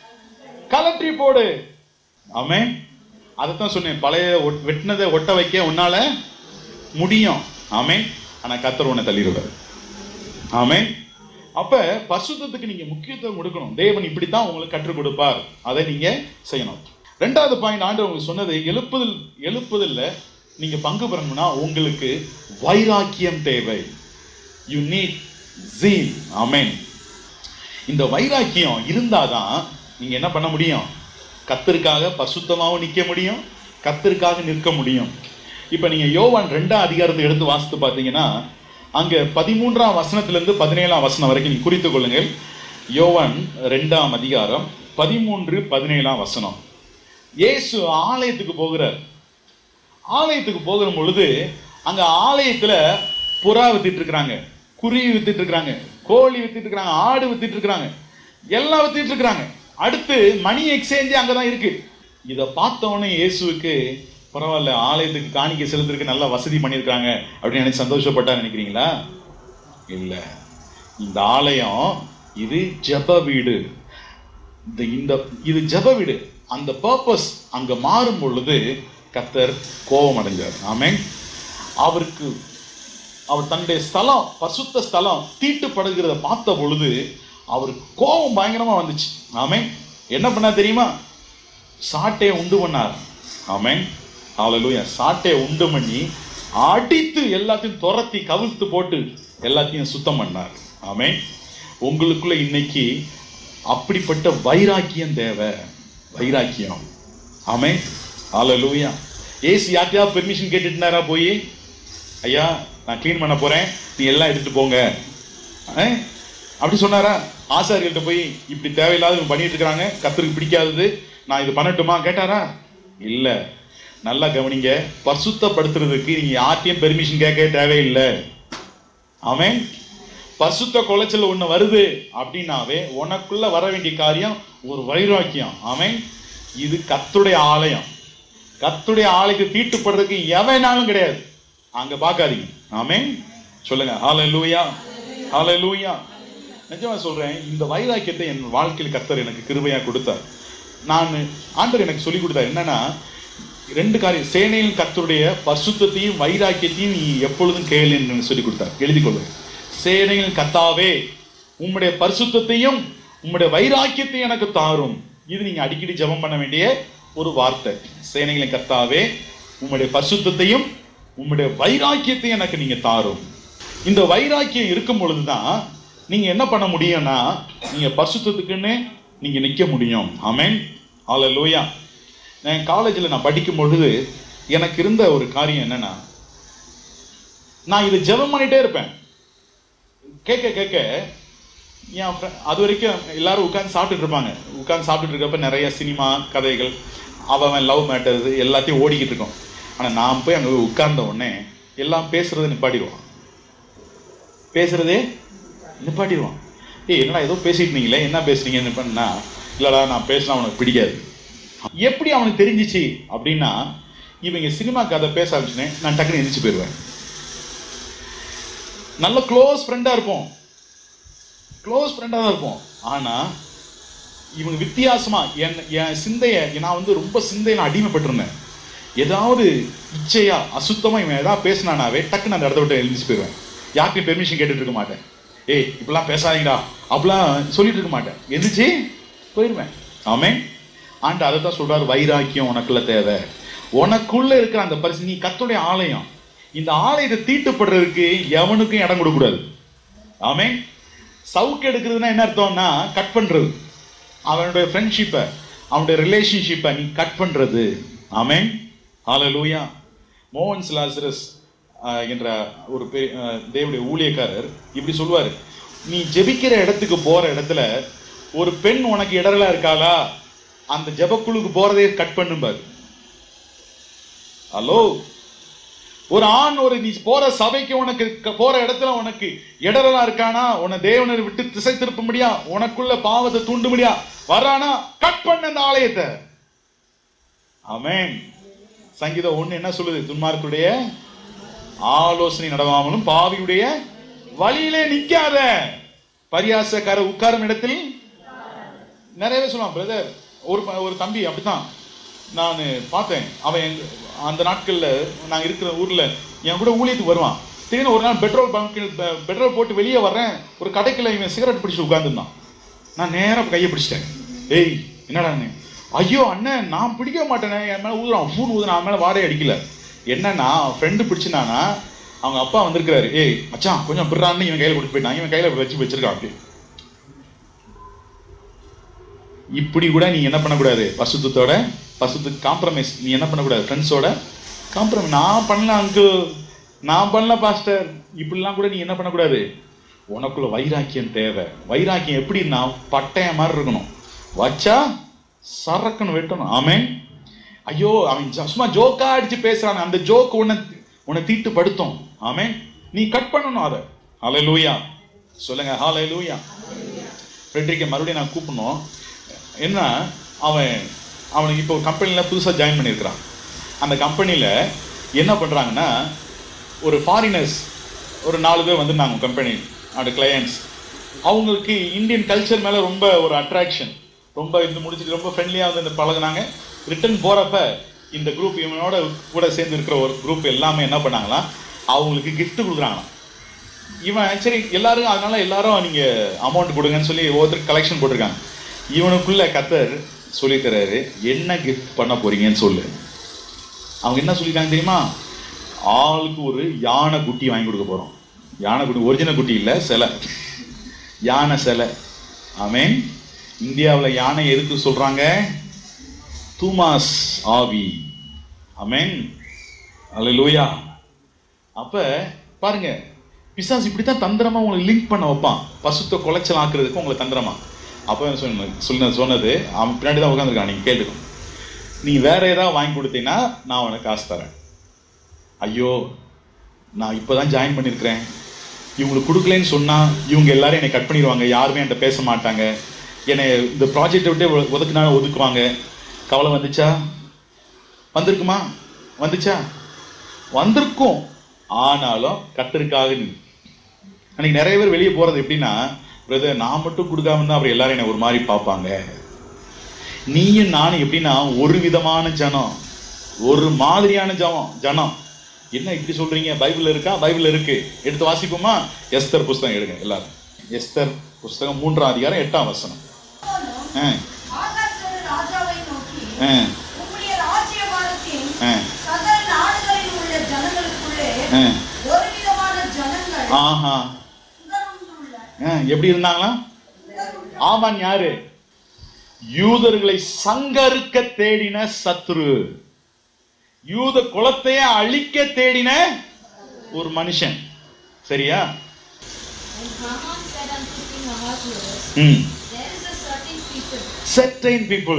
கலற்றி போடு. ஆமென். அதைத்தான் சொன்னேன், பழைய வெட்டினதை ஒட்ட வைக்க உன்னால முடியும். ஆமென். ஆனா கர்த்தர் உன்னை தள்ளிடுவார். ஆமென். அப்ப பரிசுத்தத்துக்கு நீங்க முக்கியத்துவம் கொடுக்கணும். தேவன் இப்படித்தான் உங்களுக்கு கற்றுக் கொடுப்பார், அதை நீங்க செய்யணும். ரெண்டாவது பாயிண்ட் ஆண்டவர் உங்களுக்கு சொன்னது, எழுப்புதல்ல நீங்க பங்கு பெறணும்னா உங்களுக்கு வைராக்கியம் தேவை. You need zeal. ஆமென். இந்த வைராக்கியம் இருந்தாதான் நீங்க என்ன பண்ண முடியும், கர்த்தருக்காக பரிசுத்தமாகவும் நிற்க முடியும், கர்த்தருக்காக நிற்க முடியும். இப்ப நீங்க யோவான் 2ஆம் அதிகாரத்தை எடுத்து வாசித்து பார்த்தீங்கன்னா அங்க 13ஆம் வசனத்திலிருந்து 17ஆம் வசனம் வரைக்கும் நீங்க குறித்துக் கொள்ளுங்கள். யோவான் 2ஆம் அதிகாரம் 13, 17ஆம் வசனம். இயேசு ஆலயத்துக்கு போகிறார். ஆலயத்துக்கு போகிற பொழுது அங்க ஆலயத்துல புறா வித்துட்டு இருக்கிறாங்க, குருவி வித்துட்டு இருக்கிறாங்க, கோழி வித்துட்டு இருக்கிறாங்க, ஆடு வித்துட்டு இருக்கிறாங்க, எல்லாம் வித்துட்டு இருக்கிறாங்க. அடுத்து மணி எக்ஸ்சேஞ்ச் அங்கதான் இருக்கு. இதை பார்த்தவொடனே இயேசுவுக்கு பரவாயில்ல, ஆலயத்துக்கு காணிக்கை செலுத்துறதுக்கு நல்ல வசதி பண்ணியிருக்காங்க அப்படின்னு நினைச்சு சந்தோஷப்பட்டா நினைக்கிறீங்களா? இல்ல. இந்த ஆலயம் இது ஜெப வீடு. இது ஜெப வீடு. அந்த பர்பஸ் அங்க மாறும் பொழுது கர்த்தர் கோபம் அடைஞ்சார். ஆமென். அவர் தன்னுடைய ஸ்தலம், பரிசுத்த ஸ்தலம் தீட்டுப்படுகிறத பார்த்த பொழுது அவருக்கு கோபம் பயங்கரமா வந்துச்சு. ஆமென். என்ன பண்ணா தெரியுமா? சாட்டையை உண்டு பண்ணார். ஆமென். ஹல்லேலூயா. சாட்டையை உண்டு பண்ணி அடித்து எல்லாத்தையும் துரத்தி கவிழ்த்து போட்டு எல்லாத்தையும் சுத்தம் பண்ணார். ஆமென். உங்களுக்குள்ள இன்னைக்கு அப்படிப்பட்ட வைராக்கியம் தேவை. வைராக்கியம். ஆமென். ஹல்லேலூயா. ஏசி யார்ட்டையா பெர்மிஷன் கேட்டுட்டாரா போய், ஐயா நான் கிளீன் பண்ண போறேன், நீ எல்லாம் எடுத்துட்டு போங்க அப்படி சொன்னாரா? ஆசாரியர்கள்ட்ட போய் இப்படி தேவையில்லாத பண்ணிட்டு இருக்கிறாங்க, கர்த்தருக்கு பிடிக்காதது, நான் இது பண்ணட்டுமா கேட்டாரா? இல்ல. நல்லா கவனிங்க, பரிசுத்தப்படுத்துறதுக்கு நீங்க யார்ட்டையும் பெர்மிஷன் கேட்க தேவையில்லை. ஆமென். பரிசுத்த குலைச்சல் ஒண்ணு வருது அப்படின்னாவே உனக்குள்ள வர வேண்டிய காரியம் ஒரு வைராக்கியம். ஆமென். இது கர்த்தருடைய ஆலயம். கர்த்தருடைய ஆலயத்தை தீட்டுப்படுறதுக்கு எவனாலும் கிடையாது. அங்க பார்க்காதீங்க. ஆமென். சொல்லுங்க ஹல்லேலூயா. ஹல்லேலூயா. நிஜமா சொல்றேன், இந்த வைராக்கியத்தை என் வாழ்க்கையில் கர்த்தர் எனக்கு கிருபையா கொடுத்தார். ஆண்டவர் எனக்கு சொல்லி கொடுத்தார். என்னன்னா 2 காரியம், சேனையின் கர்த்தருடைய பரிசுத்தத்தையும் வைராக்கியத்தையும் நீ எப்பொழுதும் கேளு என்று சொல்லி கொடுத்தார். எழுதி கொள்ளுங்க. சேனைகளின் கர்த்தாவே உம்முடைய பரிசுத்தத்தையும் உம்முடைய வைராக்கியத்தையும் எனக்கு தாரும். இது நீங்க அடிக்கடி ஜெபம் பண்ண வேண்டிய ஒரு வார்த்தை. சேனைகளின் கர்த்தாவே உம்முடைய பரிசுத்தத்தையும் உம்முடைய வைராக்கியத்தையும் எனக்கு நீங்க தாரும். இந்த வைராக்கியம் இருக்கும் பொழுதுதான் நீங்க என்ன பண்ண முடியும்னா நீங்க பரிசுத்தத்துக்குன்னு நீங்க நிக்க முடியும். ஆமென், ஹல்லேலூயா. நான் காலேஜில் நான் படிக்கும் பொழுது எனக்கு இருந்த ஒரு காரியம் என்னன்னா, நான் இதை ஜெபம் பண்ணிட்டே இருப்பேன். கேட்க கேட்க என் அது வரைக்கும் எல்லாரும் உட்காந்து சாப்பிட்டுட்டு இருப்பாங்க. உட்காந்து சாப்பிட்டுட்டு இருக்கப்ப நிறைய சினிமா கதைகள், அவன் லவ் மேட்டர்ஸ் எல்லாத்தையும் ஓடிக்கிட்டு இருக்கோம். ஆனால் நான் போய் அங்கே உட்கார்ந்த உடனே எல்லாம் பேசுறதை நிப்பாட்டிடுவான். பேசுறதே நிப்பாட்டிடுவான். என்னடா ஏதோ பேசிட்டு இருந்தீங்களே, என்ன பேசுறீங்கன்னு பண்ணா, இல்லடா நான் பேசினா அவனுக்கு பிடிக்காது. எப்படி அவனுக்கு தெரிஞ்சிச்சு அப்படின்னா, இவங்க சினிமா கதை பேச ஆரம்பிச்சுனே நான் டக்குன்னு எந்திரிச்சு போயிடுவேன். நல்ல க்ளோஸ் ஃப்ரெண்டா இருப்போம், க்ளோஸ் ஃப்ரெண்டா தான் இருப்போம். ஆனா இவங்க வித்தியாசமா என் சிந்தைய நான் ரொம்ப சிந்தையை நான் அடிமைப்பட்டிருந்தேன். ஏதாவது இச்சையா அசுத்தமா இவன் ஏதாவது பேசினானாவே டக்குன்னு அந்த இடத்த விட்டு எழுந்திரிச்சு போயிடுவேன். யாருக்கும் பெர்மிஷன் கேட்டுட்டு இருக்க மாட்டேன். ஏய் இப்பெல்லாம் பேசாதீங்கடா அப்படிலாம் சொல்லிட்டு இருக்க மாட்டேன், எந்திரிச்சு போயிடுவேன். ஆமென். ஆண்டு அதை தான் சொல்றாரு, வைராக்கியம் உனக்குள்ள தேவை. உனக்குள்ள இருக்கிற அந்த பரிசு, நீ கர்த்தருடைய ஆலயம். இந்த ஆலயத்தை தீட்டுப்படுறதுக்கு எவனுக்கும் இடம் கொடுக்க கூடாது. ஆமென். சவுக்கு எடுக்கிறதுனா என்ன அர்த்தம்னா கட் பண்றது. அவனுடைய ஃப்ரெண்ட்ஷிப்பை, அவனுடைய ரிலேஷன்ஷிப்பை நீ கட் பண்றது. ஆமென், ஹல்லேலூயா. மோகன் லாசரஸ் என்ற ஒரு தேவனுடைய ஊழியக்காரர் இப்படி சொல்லுவாரு, நீ ஜெபிக்கிற இடத்துக்கு போற இடத்துல ஒரு பெண் உனக்கு இடரலா இருக்காளா, அந்த ஜெபக்குழுக்கு போறதே கட் பண்ணும்பாரு. ஹலோ, ஒரு ஆண் நீ போற சபைக்கு உனக்கு போற இடத்துல உனக்கு இடரலா இருக்கானா, உன்னை தேவனை விட்டு திசை திருப்ப முடியா, உனக்குள்ள பாவத்தை தூண்டு முடியா வரானா, கட் பண்ண அந்த ஆலயத்தை. ஆமென். சங்கீதம் 1 என்ன சொல்லுது? துன்மார்க்குடைய ஆலோசனை நடவாமலும் பாவியுடைய வழியிலே நிக்காத, பரியாசக்கார உட்காரும் இடத்தில். நிறையவே சொல்லுவான் பிரதர். ஒரு தம்பி அப்படித்தான் நான் பார்த்தேன். அவன் அந்த நாட்கள்ல நாங்க இருக்கிற ஊர்ல என் கூட ஊழியத்துக்கு வருவான். திடீர்னு ஒரு நாள் பெட்ரோல் போட்டு வெளியே வர்றேன், ஒரு கடைக்குள்ள இவன் சிகரெட் பிடிச்சு உட்கார்ந்துருந்தான். நான் நேரம் கையை பிடிச்சிட்டேன். ஏய் என்னடா? ஐயோ அண்ணன் நான் பிடிக்க மாட்டேனே, என் மேல ஊதுறான், ஃபூன் ஊதுறான், அவன் மேல வாடகை அடிக்கல. என்னன்னா ஃப்ரெண்டு பிடிச்சினானா அவங்க அப்பா வந்திருக்கிறாரு, ஏய் மச்சான் கொஞ்சம் பிறான்னு இவன் கையில கொடுத்து போயிட்டான், இவன் கையில வச்சிருக்கான். அப்படி இப்படி கூட நீ என்ன பண்ணக்கூடாது, பசுத்தோட பசுத்துக்கு காம்ப்ரமைஸ் நீ என்ன பண்ணக்கூடாது, ஃப்ரெண்ட்ஸோட காம்ப்ரமைஸ். நான் பண்ணல அங்கு, நான் பண்ணல பாஸ்டர், இப்படிலாம் கூட நீ என்ன பண்ணக்கூடாது. உனக்குள்ள வைராக்கியம் தேவை. வைராக்கியம் எப்படின்னா பட்டய மாதிரி இருக்கணும், வச்சா சரக்குன்னு வெட்டணும். ஆமென். ஐயோ அவன் சும்மா ஜோக்கா அடிச்சு பேசுறான், அந்த ஜோக் உன்னை தீட்டுப்படுத்தும். ஆமென். நீ கட் பண்ணணும் அதை. ஹல்லேலூயா சொல்லுங்க, ஹல்லேலூயா. ஃப்ரெட்ரிக்கை மறுபடியும் நான் கூப்பிடணும். என்ன, அவனுக்கு இப்போ ஒரு கம்பெனியில் புதுசாக ஜாயின் பண்ணியிருக்கிறான். அந்த கம்பெனியில் என்ன பண்ணுறாங்கன்னா, ஒரு ஃபாரினர்ஸ் ஒரு 4 பேர் வந்துருந்தாங்க கம்பெனி, அந்த கிளையன்ட்ஸ். அவங்களுக்கு இந்தியன் கல்ச்சர் மேலே ரொம்ப ஒரு அட்ராக்ஷன், ரொம்ப இது முடிச்சுட்டு ரொம்ப ஃப்ரெண்ட்லியாக வந்து பழகுனாங்க. ரிட்டர்ன் போகிறப்ப இந்த குரூப் இவனோட கூட சேர்ந்து இருக்கிற ஒரு குரூப் எல்லாமே என்ன பண்ணாங்களாம், அவங்களுக்கு கிஃப்ட் கொடுக்குறாங்களாம். இவன் சரி எல்லாரும், அதனால எல்லாரும் நீங்கள் அமௌண்ட் கொடுங்கன்னு சொல்லி ஒவ்வொருத்தருக்கு கலெக்ஷன் போட்டிருக்காங்க. இவனுக்குள்ள கர்த்தர் சொல்லி தர்றாரு, என்ன கிஃப்ட் பண்ண போறீங்கன்னு சொல்லு. அவங்க என்ன சொல்லிட்டாங்க தெரியுமா? ஆளுக்கு ஒரு யானை குட்டி வாங்கி கொடுக்க போறோம். யானை குட்டி, ஒரிஜினல் குட்டி இல்லை, சிலை, யானை சிலை. ஆமென். இந்தியாவில் யானை எதுக்கு சொல்றாங்க? தூமாஸ் ஆவி. ஆமென், அல்லேலூயா. அப்ப பாருங்க, பிசாசு இப்படித்தான் தந்திரமா உங்களை லிங்க் பண்ண வைப்பான், பசுத்த குலைச்சல் ஆக்குறதுக்கு உங்களை தந்திரமா. அப்போ சொன்னது அவன் பின்னாடி தான் உட்காந்துருக்கான். நீங்க கேட்டுக்கணும், நீ வேற ஏதாவது வாங்கி கொடுத்தீங்கன்னா நான் உனக்கு காசு தரேன். ஐயோ நான் இப்போதான் ஜாயின் பண்ணியிருக்கிறேன், இவங்களுக்கு கொடுக்கலன்னு சொன்னா இவங்க எல்லாரும் என்னை கட் பண்ணிடுவாங்க, யாருமே என்கிட்ட பேச மாட்டாங்க, என்னை இந்த ப்ராஜெக்டை விட்டு ஒதுக்குனாலும் ஒதுக்குவாங்க. கவலை வந்துச்சா? வந்திருக்குமா? வந்துச்சா? வந்திருக்கும். ஆனாலும் கர்த்தருக்காக நீ. அன்னைக்கு நிறைய பேர் வெளியே போறது எப்படின்னா, பிரதர் நான் மட்டும் கொடுக்காம இருந்தா அப்புறம் எல்லாரும் என்ன ஒரு மாதிரி பார்ப்பாங்க. நீயும் நானும் எப்படின்னா ஒரு விதமான ஜனம், ஒரு மாதிரியான ஜனம். என்ன இப்படி சொல்றீங்க? பைபிள் இருக்கா? பைபிள் இருக்கு. எடுத்து வாசிப்போமா? எஸ்தர் புஸ்தகம் எடுங்க எல்லாரும். எஸ்தர் புஸ்தகம் 3ஆம் அதிகாரம் 8ஆம் வசனம். எப்படி இருந்தாங்களா? ஆமான் யாரு? யூதர்களை சங்கரிக்க தேடின சத்ரு, யூத குலத்தையே அழிக்க தேடின ஒரு மனுஷன். சரியா? certain people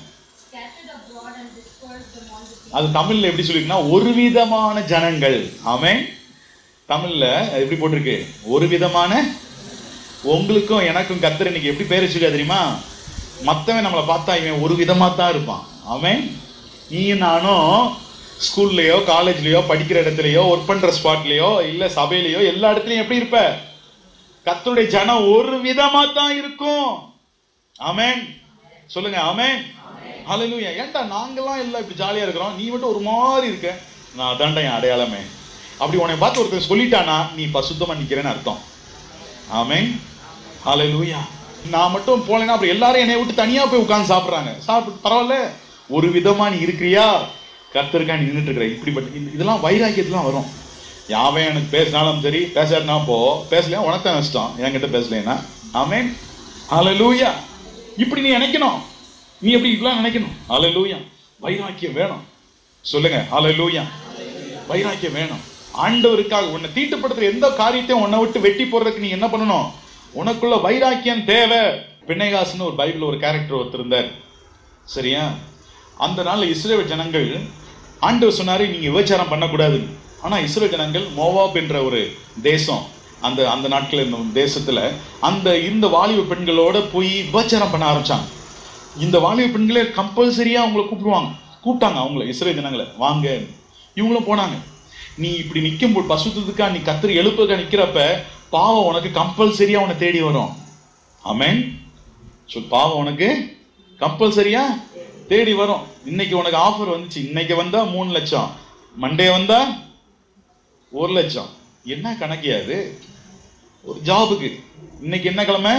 அது தமிழ்ல எப்படி சொல்லிருக்குன்னா ஒரு விதமான ஜனங்கள். ஆமென். தமிழ்ல எப்படி போட்டிருக்கு? ஒரு விதமான. உங்களுக்கும் எனக்கும் கர்த்தர் இன்னைக்கு எப்படி பேர் வச்சிருக்கா தெரியுமா? மத்தவன் நம்மளை பார்த்தா இவன் ஒரு விதமா தான் இருப்பான். ஆமென். நீ நானும் ஸ்கூல்லயோ காலேஜ்லயோ படிக்கிற இடத்துலயோ ஒர்க் பண்ற ஸ்பாட்லயோ இல்ல சபையிலயோ எல்லா இடத்துலயும் எப்படி இருப்ப? கர்த்தருடைய ஜனம் ஒரு விதமா தான் இருக்கும். ஆமென். சொல்லுங்க ஆமென். ஹல்லேலூயா. ஏன்டா நாங்கெல்லாம் எல்லாம் இப்படி ஜாலியா இருக்கிறோம், நீ மட்டும் ஒரு மாதிரி இருக்க? நான் அதான்டா என் அடையாளமே. அப்படி உன்னை பார்த்து ஒருத்தர் சொல்லிட்டானா நீ பசுத்தமா நிக்கிறேன்னு அர்த்தம். ஆமென். ஹல்லேலூயா. நான் மட்டும் போலேன்னா அப்புறம் எல்லாரும் என்னை விட்டு தனியா போய் உட்கார்ந்து சாப்பிடுறாங்க. சாப்பிட்டு பரவாயில்ல, ஒரு விதமா நீ இருக்கிறியா? கர்த்தருக்கா நீ நின்றுட்டு இருக்கிற. இப்படிப்பட்ட இதெல்லாம் வைராக்கியத்துலாம் வரும். யாவே எனக்கு பேசினாலும் சரி பேசாட்டினா போ, பேசலையா உனக்கு தான் நஷ்டம், என்கிட்ட பேசலைன்னா. ஆமென். ஹல்லேலூயா. இப்படி நீ நினைக்கணும். நீ எப்படி இப்படிலாம் நினைக்கணும். ஹல்லேலூயா. வைராக்கியம் வேணும். சொல்லுங்க ஹல்லேலூயா. வைராக்கியம் வேணும். ஆண்டவருக்காக உன்னை தீட்டுப்படுத்துற எந்த காரியத்தையும் உன்னை விட்டு வெட்டி போறதுக்கு நீ என்ன பண்ணணும்? உனக்குள்ள வைராக்கியம் தேவை. பிணைகாசுன்னு ஒரு பைபிள் ஒரு கேரக்டர் ஒருத்தர் இருந்தார். சரியா? அந்த நாள்ல இஸ்ரவேல் ஜனங்கள், ஆண்டவர் சொன்னாரு நீங்க விபச்சாரம் பண்ணக்கூடாது. ஆனா இஸ்ரவேல் ஜனங்கள் மோவாப் என்ற ஒரு தேசம், அந்த அந்த நாட்கள் இருந்த தேசத்துல அந்த இந்த வாலிப பெண்களோட போய் விபச்சாரம் பண்ண ஆரம்பிச்சாங்க. இந்த வாலிப பெண்களே கம்பல்சரியா அவங்களை கூப்பிட்டாங்க அவங்கள இஸ்ரவேல் ஜனங்களை வாங்க. இவங்களும் போனாங்க. நீ இப்படி நிக்கும் போது பசுத்ததுக்கா நீ கர்த்தர் எழுப்புக்கா நிக்கிறப்ப பாவம் உனக்கு கம்பல்சரியா உன்னை தேடி வரும். ஆமென். சொல், பாவம் உனக்கு கம்பல்சரியா தேடி வரும். இன்னைக்கு உனக்கு ஆஃபர் வந்துச்சு. இன்னைக்கு வந்தா 3 லட்சம், மண்டே வந்தா 1 லட்சம். என்ன கணக்கியாது ஒரு ஜாபுக்கு? இன்னைக்கு என்ன கிழமை?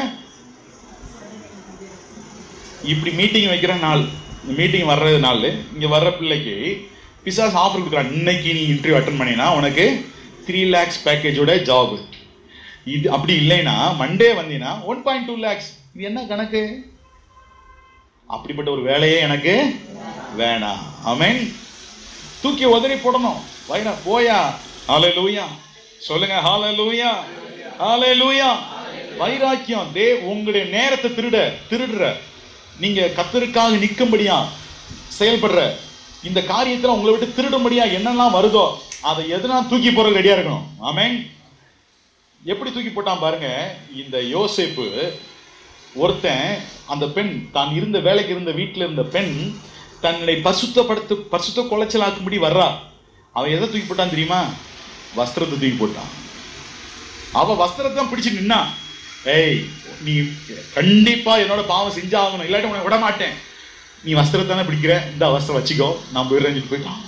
இப்படி மீட்டிங் வைக்கிற நாள், மீட்டிங் வர்றது நாள், இங்க வர்ற பிள்ளைக்கு பிசாஸ் ஆஃபர் கொடுக்குறான். இன்னைக்கு நீ இன்டர்வியூ அட்டன் பண்ணினா உனக்கு 3 lakhs பேக்கேஜோட ஜாப். இது அப்படி இல்லைன்னா மண்டே வந்தீங்கன்னா 1.2 lakhs. இது என்ன கணக்கு? அப்படிப்பட்ட ஒரு வேலையே எனக்கு வேணாம். ஆமென். தூக்கி உதறி போடணும். வைரா போயா. ஹல்லேலூயா. சொல்லுங்க ஹல்லேலூயா. ஹல்லேலூயா. வைராக்கியம். உங்களுடைய நேரத்தை திருடுற நீங்க கர்த்தருக்காக நிக்கும்படியா செயல்படுற இந்த காரியத்துல உங்களை விட்டு திருடும்படியா என்னெல்லாம் வருதோ அதை எதனா தூக்கி போற ரெடியா இருக்கணும். ஆமென். எப்படி தூக்கி போட்டான் பாருங்க. இந்த யோசேப்பு ஒருத்தன், அந்த பெண் தான் இருந்த வேலைக்கு இருந்த வீட்டில் இருந்த பெண் தன்னை பசுத்த குலைச்சலாக்கும்படி வர்றா. அவன் எதை தூக்கி போட்டான் தெரியுமா? வஸ்திரத்தை தூக்கி போட்டான். அவ வஸ்திரத்தை பிடிச்சு நின்னா, ஏய் நீ கண்டிப்பா என்னோட பாவம் செஞ்சாகணும், இல்லாட்டி உன்னை விட மாட்டேன். நீ வஸ்திரத்தானே பிடிக்கிற, இந்த வஸ்திரம் வச்சுக்கோ, நான் போயிடுறேன் போயிட்டான்.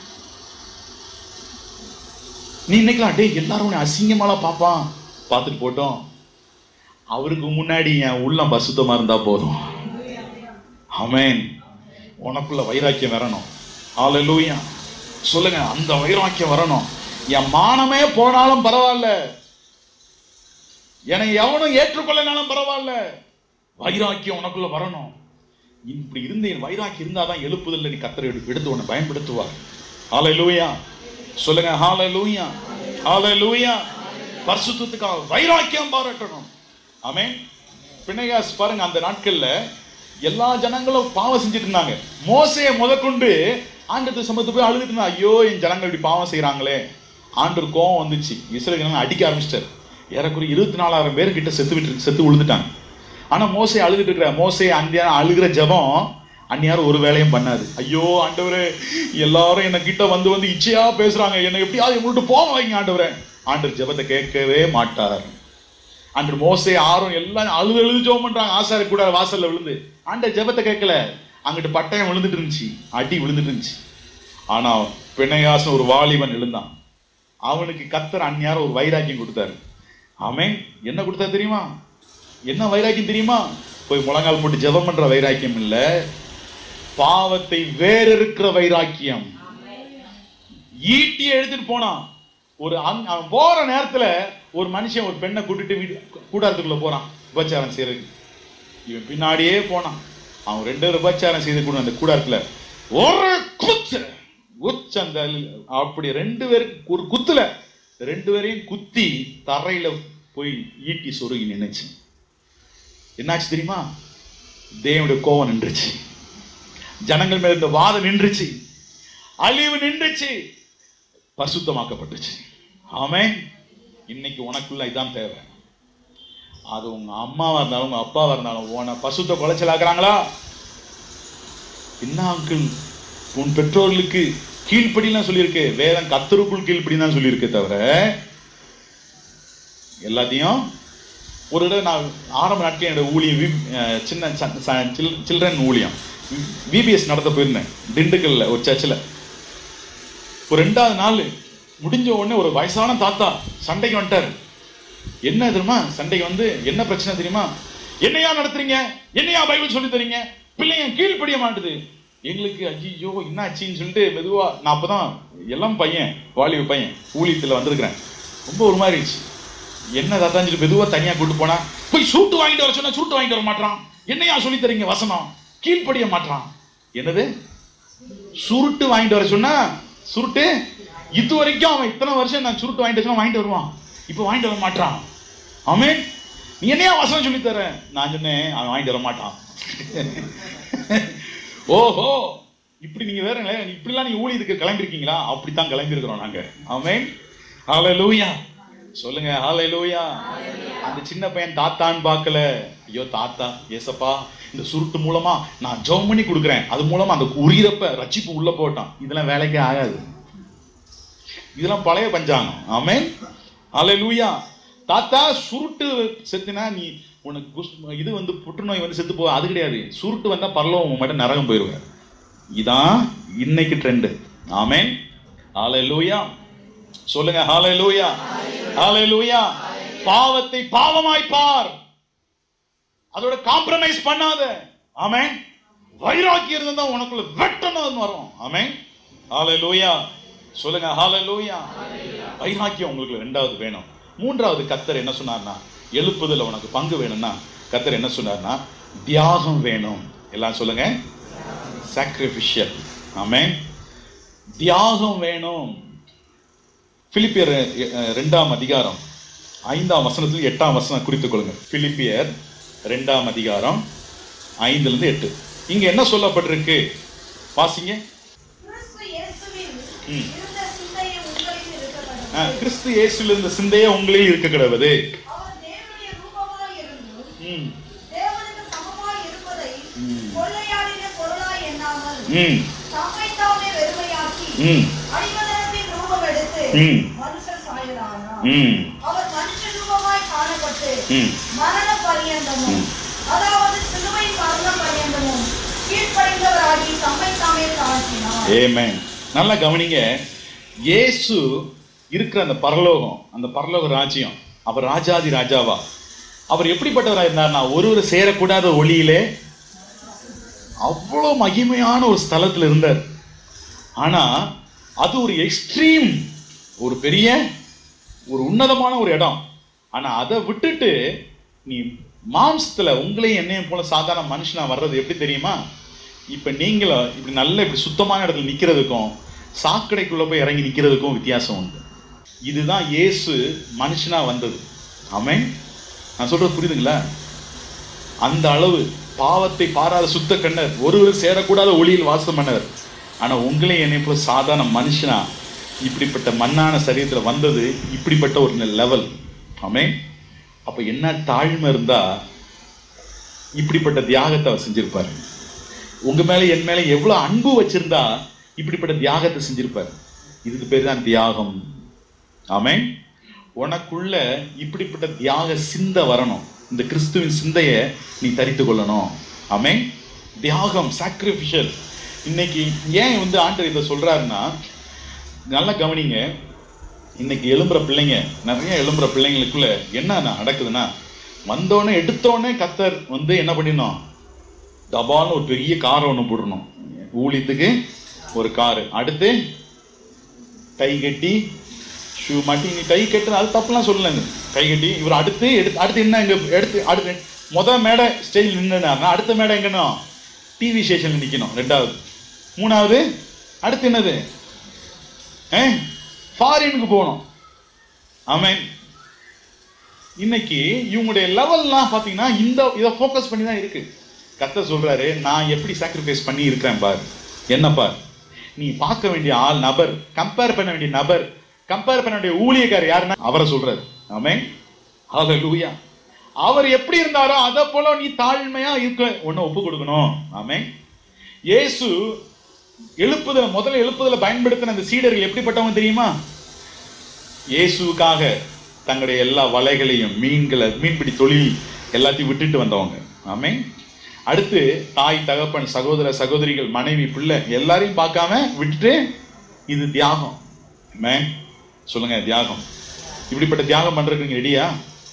நீ நினைக்கலாம், டே எல்லாரும் உன்னை அசிங்கமாலாம் பார்ப்பான், பார்த்துட்டு போட்டோம். அவருக்கு முன்னாடி என் உள்ளம் பசுத்தமா இருந்தா போதும். ஆமென். உனக்குள்ள வைராக்கியம் வரணும். ஹல்லேலூயா. சொல்லுங்க, அந்த வைராக்கியம் வரணும். என் மானமே போனாலும் பரவாயில்ல, என்னை எவனும் ஏற்றுக்கொள்ளனாலும் பரவாயில்ல, வைராக்கியம் உனக்குள்ள வரணும். இப்படி இருந்து என் வைராக்கியம் இருந்தாதான் எழுப்புதல்ல நீ கர்த்தரை எடுத்து உன்னை பயன்படுத்துவார். ஹல்லேலூயா. சொல்லுங்க ஹல்லேலூயா. ஹல்லேலூயா. பரிசுத்தத்துக்காக வைராக்கியம் பாராட்டணும். ஆமென். பிணைகாஸ் பாருங்க, அந்த நாட்கள்ல எல்லா ஜனங்களும் பாவம் செஞ்சுட்டு இருந்தாங்க. மோசே முதற்கொண்டு ஆண்டவர் சமூகத்துக்கு போய் அழுதுட்டு இருந்தா, ஐயோ என் ஜனங்கள் இப்படி பாவம் செய்யறாங்களே. ஆண்டவர் கோவம் வந்துச்சு. இஸ்ரவேல் ஜனங்கள் அடிக்க ஆரம்பிச்சிட்டாரு. ஏறக்குறைய 24,000 பேர் கிட்ட செத்து விழுந்துட்டாங்க. ஆனா மோசே அழுதுட்டு இருக்கிற, மோசே அந்த அழுகிற ஜெபம் அந்நியாரும் ஒரு வேலையும் பண்ணாது. ஐயோ ஆண்டவரே, எல்லாரும் என்ன கிட்ட வந்து இச்சையா பேசுறாங்க, என்ன எப்படியாவது இவங்கள்ட்ட போக வைங்க ஆண்டவரே. ஆண்டவர் ஜெபத்தை கேட்கவே மாட்டார். அன்று மோசே ஆரோன் எல்லாம் அழுது ஜெபம் பண்றாங்க. ஆசாரி கூட வாசல்ல விழுந்து ஆண்டவர் ஜெபத்தை கேட்கல. அங்கிட்டு பட்டயம் விழுந்துட்டு இருந்துச்சு, அடி விழுந்துட்டு இருந்துச்சு. ஆனா பிணையாசன் ஒரு வாலிபன் எழுந்தான். அவனுக்கு கர்த்தர் அந்நியாரம் ஒரு வைராக்கியம் கொடுத்தாரு. ஆமென். என்ன கொடுத்தாரு தெரியுமா? என்ன வைராக்கியம் தெரியுமா? போய் முழங்கால் போட்டு ஜெபம் பண்ற வைராக்கியம் இல்ல, பாவத்தை வேற இருக்கிற வைராக்கியம். ஈட்டி எடுத்துட்டு போனான். அவன் போற நேரத்துல ஒரு மனுஷன் ஒரு பெண்ணை கூட்டிட்டு வீடு கூடாரத்துக்குள்ள போறான் விபச்சாரம் செய்யறதுக்கு. இவன் பின்னாடியே போனான். அவன் 2 விபச்சாரம் செய்து கூட அந்த கூடாரத்துல ஒரு குத்து அந்த அப்படி 2 பேருக்கு ஒரு குத்துல 2 பேரையும் குத்தி தரையில போய் ஈட்டி சொருகி நின்னுச்சு. என்னாச்சு தெரியுமா? தேவனுடைய கோபம் நின்றுச்சு, ஜனங்கள் மேல இந்த வாதம் நின்றுச்சு, அழிவு நின்றுச்சு, பரிசுத்தமாக்கப்பட்டுச்சு. ஆமென். இன்னைக்கு உனக்குள்ள இதான் தேவை. அது உங்க அம்மாவா இருந்தாலும் உங்க அப்பாவா இருந்தாலும் உன பசுத்த குலைச்சலாக்குறாங்களா? என்ன அங்கிள், உன் பெற்றோர்களுக்கு கீழ்ப்படிலாம் சொல்லியிருக்கு. வேதம் கர்த்தருக்குள் கீழ்ப்படி தான் சொல்லியிருக்கு தவிர எல்லாத்தையும். ஒரு தடவை நான் ஆரம்ப நாட்கள் என்னோட ஊழியம் சின்ன சில்ட்ரன் ஊழியம் விபிஎஸ் நடத்த போயிருந்தேன் திண்டுக்கல்ல ஒரு சர்ச்சில். ஒரு 2வது நாள் முடிஞ்ச உடனே ஒரு வயசான தாத்தா சண்டைக்கு வந்துட்டாரு. என்ன தெரியுமா சண்டைக்கு வந்து? என்ன பிரச்சனை தெரியுமா? என்னையா நடத்துறீங்க, என்னையா பைபிள் சொல்லி தரீங்க, பிள்ளைங்க கீழ்ப்படிய மாட்டுது. எங்களுக்கு ஐயோ என்ன ஆச்சுன்னு சொல்லிட்டு மெதுவா, நான் அப்பதான் எல்லாம் பையன், வாலிப பையன், ஊழியத்துல வந்திருக்கிறேன். ரொம்ப ஒரு மாதிரி இருந்துச்சு. என்ன தாத்தாஞ்சிட்டு மெதுவா தனியா கூட்டு போனா, போய் சூட்டு வாங்கிட்டு வர சொன்னா சூட்டு வாங்கிட்டு வர மாட்டான். என்னையா சொல்லி தரீங்க வசனம், கீழ்ப்படிய மாட்டான். என்னது சுருட்டு வாங்கிட்டு வர சொன்னா? சுருட்டு இது வரைக்கும் அவன் இத்தனை வருஷம் நான் சுருட்டு வாங்கிட்டு வருவான், இப்ப வாங்கிட்டு வர மாட்டான். ஆமென். நீ என்னையா வசனம் சொல்லி தர? நான் சொன்னேன் அவன் வாங்கிட்டு வர மாட்டான். ஓஹோ, இப்படி நீங்க வேற இப்படிலாம் நீங்க ஊழியத்துக்கு கிளம்பிருக்கீங்களா? அப்படித்தான் கிளம்பி இருக்கிறோம் நாங்க. ஆமென். ஹல்லேலூயா சொல்லுங்க. ஹல்லேலூயா. அந்த சின்ன பையன் தாத்தான்னு பார்க்கல. ஐயோ தாத்தா ஏசப்பா, இந்த சுருட்டு மூலமா நான் ஜெபம் பண்ணி கொடுக்குறேன், அது மூலமா அந்த உயிரப்ப ரட்சிப்பு உள்ள போட்டான். இதெல்லாம் வேலைக்கே ஆகாது. இதெல்லாம் பழைய பஞ்சாங்கம். ஆமென். ஹல்லேலூயா. தாத்தா சுருட்டு செத்துனா நீ உனக்கு இது வந்து புற்றுநோய் வந்து செத்து போ, அது கிடையாது. சுருட்டு வந்தா பரலோகம் மட்டும் நரகம் போயிருவார். இதான் இன்னைக்கு ட்ரெண்ட். ஆமென். ஹல்லேலூயா சொல்லுங்க. ஹல்லேலூயா ஹல்லேலூயா. பாவத்தை பாவமாய் பார், அதோட காம்ப்ரமைஸ் பண்ணாத. ஆமென். வைராக்கியம் இருந்தா உனக்குள்ள வெட்டணும் வரும். ஆமென். ஹல்லேலூயா சொல்லுங்க. ஹல்லேலூயா. வைராக்கியம் உங்களுக்கு 2வது வேணும். 3வது கர்த்தர் என்ன சொன்னார்னா, எழுப்புதல உனக்கு பங்கு வேணும்னா கர்த்தர் என்ன சொன்னார்னா, தியாகம் வேணும். எல்லாம் சொல்லுங்க. சாக்ரிஃபிஷியல். ஆமென். தியாகம் வேணும். பிலிப்பியர் 2ஆம் அதிகாரம் 5ஆம் வசனத்தில் 8ஆம் வசனம் குறித்துக் கொள்ளுங்க. பிலிப்பியர் 2ஆம் அதிகாரம் 5லிருந்து 8. இங்க என்ன சொல்லப்பட்டிருக்கு வாசிங்க. கிறிஸ்து இயேசுவில் இருந்த சிந்தையே உங்களில் இருக்க கடவுது. நல்லா கவனிங்க. இயேசு இருக்கிற அந்த பரலோகம், அந்த பரலோக ராஜ்யம், அவர் ராஜாதி ராஜாவா, அவர் எப்படிப்பட்டவராக இருந்தார்னா, ஒருவர் சேரக்கூடாத ஒளியிலே அவ்வளவு மகிமையான ஒரு ஸ்தலத்தில் இருந்தார். ஆனா அது ஒரு எக்ஸ்ட்ரீம், ஒரு பெரிய ஒரு உன்னதமான ஒரு இடம். ஆனா அதை விட்டுட்டு நீ மாம்சத்துல உங்களையும் என்னையும் போல சாதாரண மனுஷனா வர்றது எப்படி தெரியுமா? இப்ப நீங்களும் இப்படி நல்ல இப்படி சுத்தமான இடத்துல நிக்கிறதுக்கும் சாக்கடைக்குள்ள போய் இறங்கி நிக்கிறதுக்கும் வித்தியாசம் உண்டு. இதுதான் இயேசு மனுஷனா வந்தது. ஆமென். நான் சொல்றது புரியுதுங்களா? அந்த அளவு பாவத்தை பாராத சுத்த கண்ணர், ஒருவர் சேரக்கூடாத ஒளியில் வாசம் பண்ணவர். ஆனா உங்களையும் என்னை போல சாதாரண மனுஷனா இப்படிப்பட்ட மண்ணான சரீரத்துல வந்தது இப்படிப்பட்ட ஒரு லெவல். ஆமென். அப்ப என்ன தாழ்மை இருந்தா இப்படிப்பட்ட தியாகத்தை அவர் செஞ்சிருப்பாரு. உங்க மேல என் மேல எவ்வளவு அன்பு வச்சிருந்தா இப்படிப்பட்ட தியாகத்தை செஞ்சிருப்பாரு. இதுக்கு பேர் தான் தியாகம். ஆமென். உனக்குள்ள இப்படிப்பட்ட தியாக சிந்தை வரணும். இந்த கிறிஸ்துவின் சிந்தையை நீ தரித்து கொள்ளணும். ஆமென். தியாகம், சாக்ரிஃபிஷியல். இன்னைக்கு ஏன் ஆண்டவர் இதை சொல்றாருன்னா, நல்லா கவனிங்க. இன்னைக்கு எழும்புற பிள்ளைங்க, நிறைய எழும்புற பிள்ளைங்களுக்குள்ள என்ன நடக்குதுன்னா, வந்தோடனே எடுத்தோடனே கத்தர் என்ன பண்ணிடணும், தபால்னு ஒரு பெரிய காரை ஒன்று போடணும். ஊழியத்துக்கு ஒரு காரு, அடுத்து கை கட்டி ஷூ மாட்டி, நீ கை கட்டு அது தப்புலாம் சொல்லலைங்க, கை கட்டி இவர் அடுத்து என்ன இங்க அடுத்து மேடை ஸ்டேஜில் நின்றுனா அடுத்த மேடை எங்கன்னா டிவி ஸ்டேஷன்ல நிக்கணும். ரெண்டாவது, மூணாவது, அடுத்து என்னது, ஃபாரினுக்கு போகணும். ஆமென். இன்னைக்கு இவங்களுடைய லெவல்லாம் பாத்தீங்கன்னா இதை ஃபோக்கஸ் பண்ணி தான் இருக்கு. கர்த்தர் சொல்றாரு, நான் எப்படி சாக்ரிஃபைஸ் பண்ணி இருக்கிறேன் பாரு, என்ன பார். நீ பார்க்க வேண்டிய நபர், கம்பேர் பண்ண வேண்டிய நபர், கம்பேர் பண்ண வேண்டிய ஊழியக்காரர் யாருன்னா அவரை சொல்றாரு. ஆமென். ஹல்லேலூயா. அவர் எப்படி இருந்தாரோ அதை போல நீ தாழ்மையா இருக்க ஒன்னு ஒப்பு கொடுக்கணும். ஆமென். இயேசு முதல்ல எழுப்புதல பயன்படுத்தின அந்த சீடர்கள் எப்படிப்பட்டவங்க தெரியுமா? இயேசுக்காக தங்களுடைய எல்லா வலைகளையும், மீன்பிடி தொழில் எல்லாத்தையும் விட்டுட்டு வந்தவங்க. ஆமென். அடுத்து தாய், தகப்பன், சகோதர சகோதரிகள், மனைவி, பிள்ளை எல்லாரையும் பார்க்காம விட்டுட்டு, இது தியாகம். ஆமென். சொல்லுங்க, தியாகம். இப்படிப்பட்ட தியாகம் பண்றதுக்கு ரெடியா?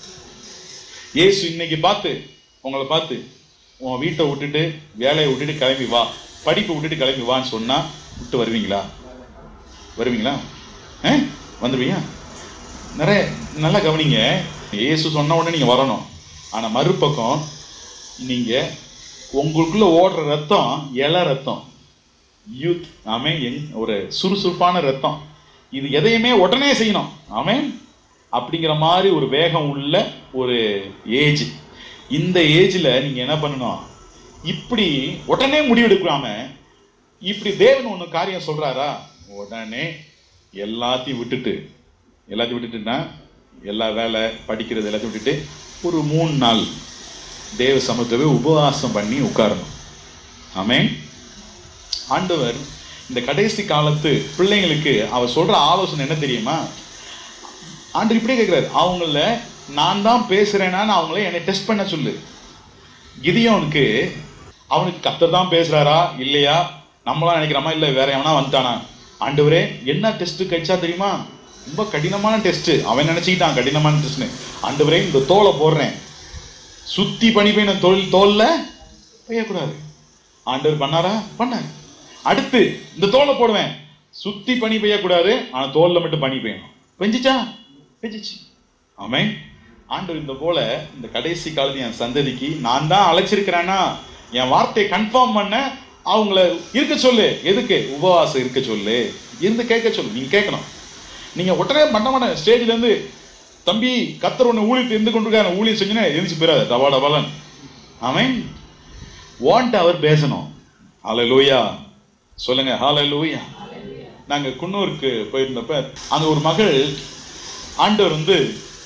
இயேசு இன்னைக்கு உங்களை பார்த்து உன் வீட்டை விட்டுட்டு, வேலையை விட்டுட்டு கிளம்பி வா, படிப்பை விட்டுட்டு கிளம்பி வான்னு சொன்னா விட்டு வருவீங்களா? வருவீங்களா? வந்துருவீங்க? நிறைய நல்லா கவனிங்க. இயேசு சொன்ன உடனே நீங்க வரணும். ஆனா மறுபக்கம் நீங்க உங்களுக்குள்ள ஓடுற ரத்தம் ரத்தம், யூத். ஆமே. ஒரு சுறுசுறுப்பான ரத்தம். இது எதையுமே உடனே செய்யணும். ஆமே. அப்படிங்கிற மாதிரி ஒரு வேகம் உள்ள ஒரு ஏஜ். இந்த ஏஜ்ல நீங்க என்ன பண்ணணும், இப்படி உடனே முடிவெடுக்காம, இப்படி தேவன் ஒண்ணு காரியம் சொல்றாரா, உடனே எல்லாத்தையும் விட்டுட்டுனா எல்லா வேலை, படிக்கிறது எல்லாத்தையும் விட்டுட்டு ஒரு 3 நாள் தேவ சமூகத்தை உபவாசம் பண்ணி உட்காரணும். ஆமென். ஆண்டவர் இந்த கடைசி காலத்து பிள்ளைங்களுக்கு அவர் சொல்ற ஆலோசனை என்ன தெரியுமா? ஆண்டவர் இப்படியே கேட்கிறாரு, அவங்கள நான் தான் பேசுறேனான்னு அவங்கள என்னை டெஸ்ட் பண்ண சொல்லு. கிதியோனுக்கு அவனுக்கு கர்த்தர் தான் பேசுறாரா இல்லையா, நம்மளாம் நினைக்கிறோமா, இல்ல வேற எவனா வந்துட்டானா? ஆண்டவரே என்ன டெஸ்ட் கழிச்சா தெரியுமா? ரொம்ப கடினமான டெஸ்ட். அவன் நினைச்சுக்கிட்டான் கடினமான டெஸ்ட்னு. ஆண்டவரே இந்த தோலை போடுறேன், சுத்தி பனி பெய்யணும், தோல்ல பெய்யக்கூடாது. ஆண்டவர் பண்ணாரா? பண்ணாரு. அடுத்து இந்த தோலை போடுவேன், சுத்தி பனி பெய்யக்கூடாது, ஆனா தோல்ல மட்டும் பனி பெய்யணும். பெஞ்சிச்சா? பெஞ்சிச்சு. ஆமென். ஆண்டவர் இந்த போல இந்த கடைசி காலத்து என் சந்ததிக்கு நான் தான் அழைச்சிருக்கிறேன்னா, என் வார்த்தையை கன்ஃபார்ம் பண்ண அவங்கள இருக்க சொல்லு. எதுக்கு? உபவாசம் இருக்க சொல்லு, இருந்து கேட்க சொல்லு. நீங்க கேட்கணும். நீங்க உடனே பண்ண ஸ்டேஜ்ல இருந்து, தம்பி கர்த்தர் ஒண்ணு ஊழியத்தை இருந்து கொண்டிருக்காரு, ஊழியம் செஞ்சுன்னா எந்திரிச்சு போயிடாது, டபாலன். ஆமென். வாண்ட் அவர் பேசணும். ஹல்லேலூயா. சொல்லுங்க, ஹல்லேலூயா. நாங்க குன்னூருக்கு போயிருந்தப்ப அங்க ஒரு மகள், ஆண்டவர்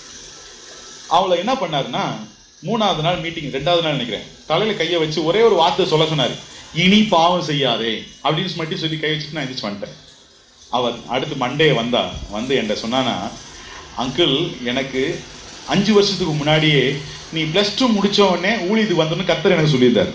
அவளை என்ன பண்ணாருன்னா, 3வது நாள் மீட்டிங், 2வது நாள் நினைக்கிறேன், தலையில கையை வச்சு ஒரே ஒரு வார்த்தை சொல்ல சொன்னாரு, இனி பாவம் செய்யாதே அப்படின்னு மட்டும் சொல்லி கை வச்சுட்டு நான் எந்திரிச்சு வந்துட்டேன். அவர் அடுத்து மண்டே வந்து என்கிட்ட சொன்னானா, அங்கிள் எனக்கு 5 வருஷத்துக்கு முன்னாடியே நீ +2 முடிச்ச உடனே ஊழியத்துக்கு வந்தோன்னு கர்த்தர் எனக்கு சொல்லியிருந்தார்.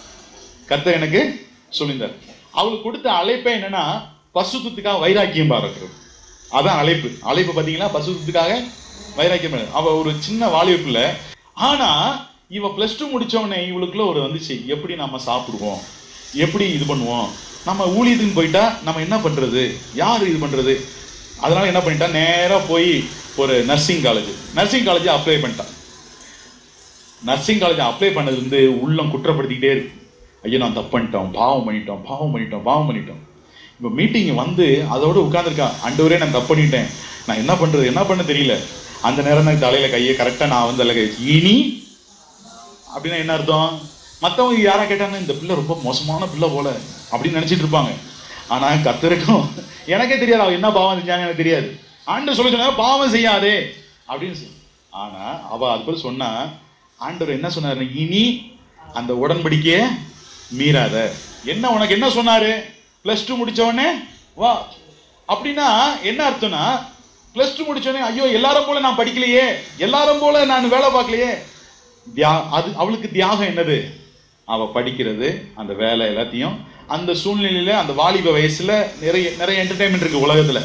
அவளுக்கு கொடுத்த அழைப்பே என்னன்னா, பசுத்தத்துக்காக வைராக்கியம் பாருக்கிறது. அதான் அழைப்பு பாத்தீங்களா, பசுத்தத்துக்காக வைராக்கியம். அவ ஒரு சின்ன வாலிபுல, ஆனா இவ +2 முடிச்ச உடனே இவளுக்குள்ள ஒரு வந்துச்சு, எப்படி நம்ம சாப்பிடுவோம், எப்படி இது பண்ணுவோம், நம்ம ஊழியத்துக்கு போயிட்டா நம்ம என்ன பண்றது, யாரு இது பண்றது. அதனால என்ன பண்ணிட்டா, நேரா போய் ஒரு நர்சிங் காலேஜ் அப்ளை பண்ணிட்டான். நர்சிங் காலேஜ் அப்ளை பண்ணது உள்ளம் குற்றப்படுத்திக்கிட்டே இருக்கு. ஐயோ நான் தப்பு பண்ணிட்டோம், பாவம் பண்ணிட்டோம். இப்போ மீட்டிங் அதோட உட்கார்ந்துருக்கான். ஆண்டவரே நான் தப்பு பண்ணிட்டேன், நான் என்ன பண்ண தெரியல. அந்த நேரம் தான் தலையில கையை கரெக்டா நான் இனி அப்படின்னா என்ன அர்த்தம்? மற்றவங்க யாரா கேட்டாங்கன்னா, இந்த பிள்ளை ரொம்ப மோசமான பிள்ளை போல அப்படின்னு நினைச்சிட்டு இருப்பாங்க. ஆனா கர்த்தருக்கும் எனக்கே தெரியாது அவ என்ன பாவம் செஞ்சாங்க, எனக்கு தெரியாது. ஆண்டவர் சொல்ல சொன்னா பாவம் செய்யாதே அப்படின்னு சொல்லி. ஆனா அவ அது போல சொன்னா, ஆண்டவர் என்ன சொன்னாரு, இனி அந்த உடன்படிக்கைய மீறாத. உனக்கு என்ன சொன்னாரு? +2 முடிச்ச உடனே வா. அப்படின்னா என்ன அர்த்தம்னா, +2 முடிச்ச உடனே ஐயோ எல்லாரும் போல நான் படிக்கலையே, எல்லாரும் போல நான் வேலை பார்க்கலையே. அது அவளுக்கு தியாகம் என்னது? அவ படிக்கிறது, அந்த வேலை எல்லாத்தையும், அந்த சூழ்நிலையில, அந்த வாலிப வயசுல நிறைய என்டர்டைன்மெண்ட் இருக்கு உலகத்துல.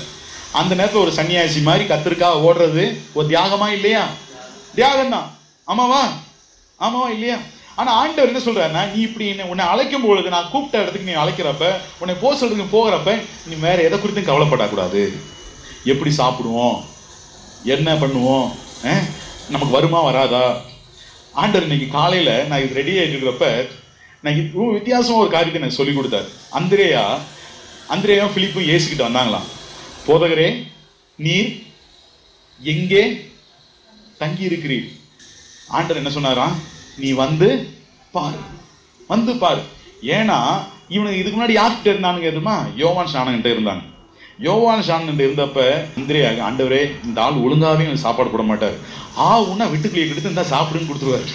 அந்த நேரத்துல ஒரு சன்னியாசி மாதிரி கத்திற்காக ஓடுறது ஒரு தியாகமா இல்லையா? தியாகம் தான். ஆமாவா? ஆமாவா இல்லையா? ஆனா ஆண்டவர் என்ன சொல்றாருன்னா, நீ இப்படி உன்னை அழைக்கும் பொழுது, நான் கூப்பிட்ட இடத்துக்கு நீ அழைக்கிறப்ப, உன்னை போக சொல்றதுக்கு போகிறப்ப, நீ வேற எதை குறித்தும் கவலைப்படக்கூடாது. எப்படி சாப்பிடுவோம், என்ன பண்ணுவோம், நமக்கு வருமா வராதா? ஆண்டவர் இன்னைக்கு காலையில நான் இது ரெடி ஆகிட்டு இருக்கிறப்ப நான் வித்தியாசமா ஒரு காரியத்தை எனக்கு சொல்லி கொடுத்தாரு. அந்திரேயா பிலிப்பும் இயேசுகிட்ட வந்தாங்களாம். போதகரே, நீர் எங்கே தங்கி இருக்கிறீர்? ஆண்டவர் என்ன சொன்னாராம், நீ வந்து பாரு, வந்து பாரு. ஏன்னா இவனுக்கு இதுக்கு முன்னாடி யார்கிட்ட இருந்தானுங்க தெரியுமா? யோவான் ஸ்நானன்கிட்ட இருந்தாங்க. யோவான் ஸ்நானன் இருந்தப்ப இந்திரியா, ஆண்டவரே இந்த ஆள் ஒழுங்காவே எனக்கு சாப்பாடு போட மாட்டார், உன்னா விட்டுக்குள்ளே எடுத்து இருந்தா சாப்பிடுன்னு கொடுத்துருவாரு.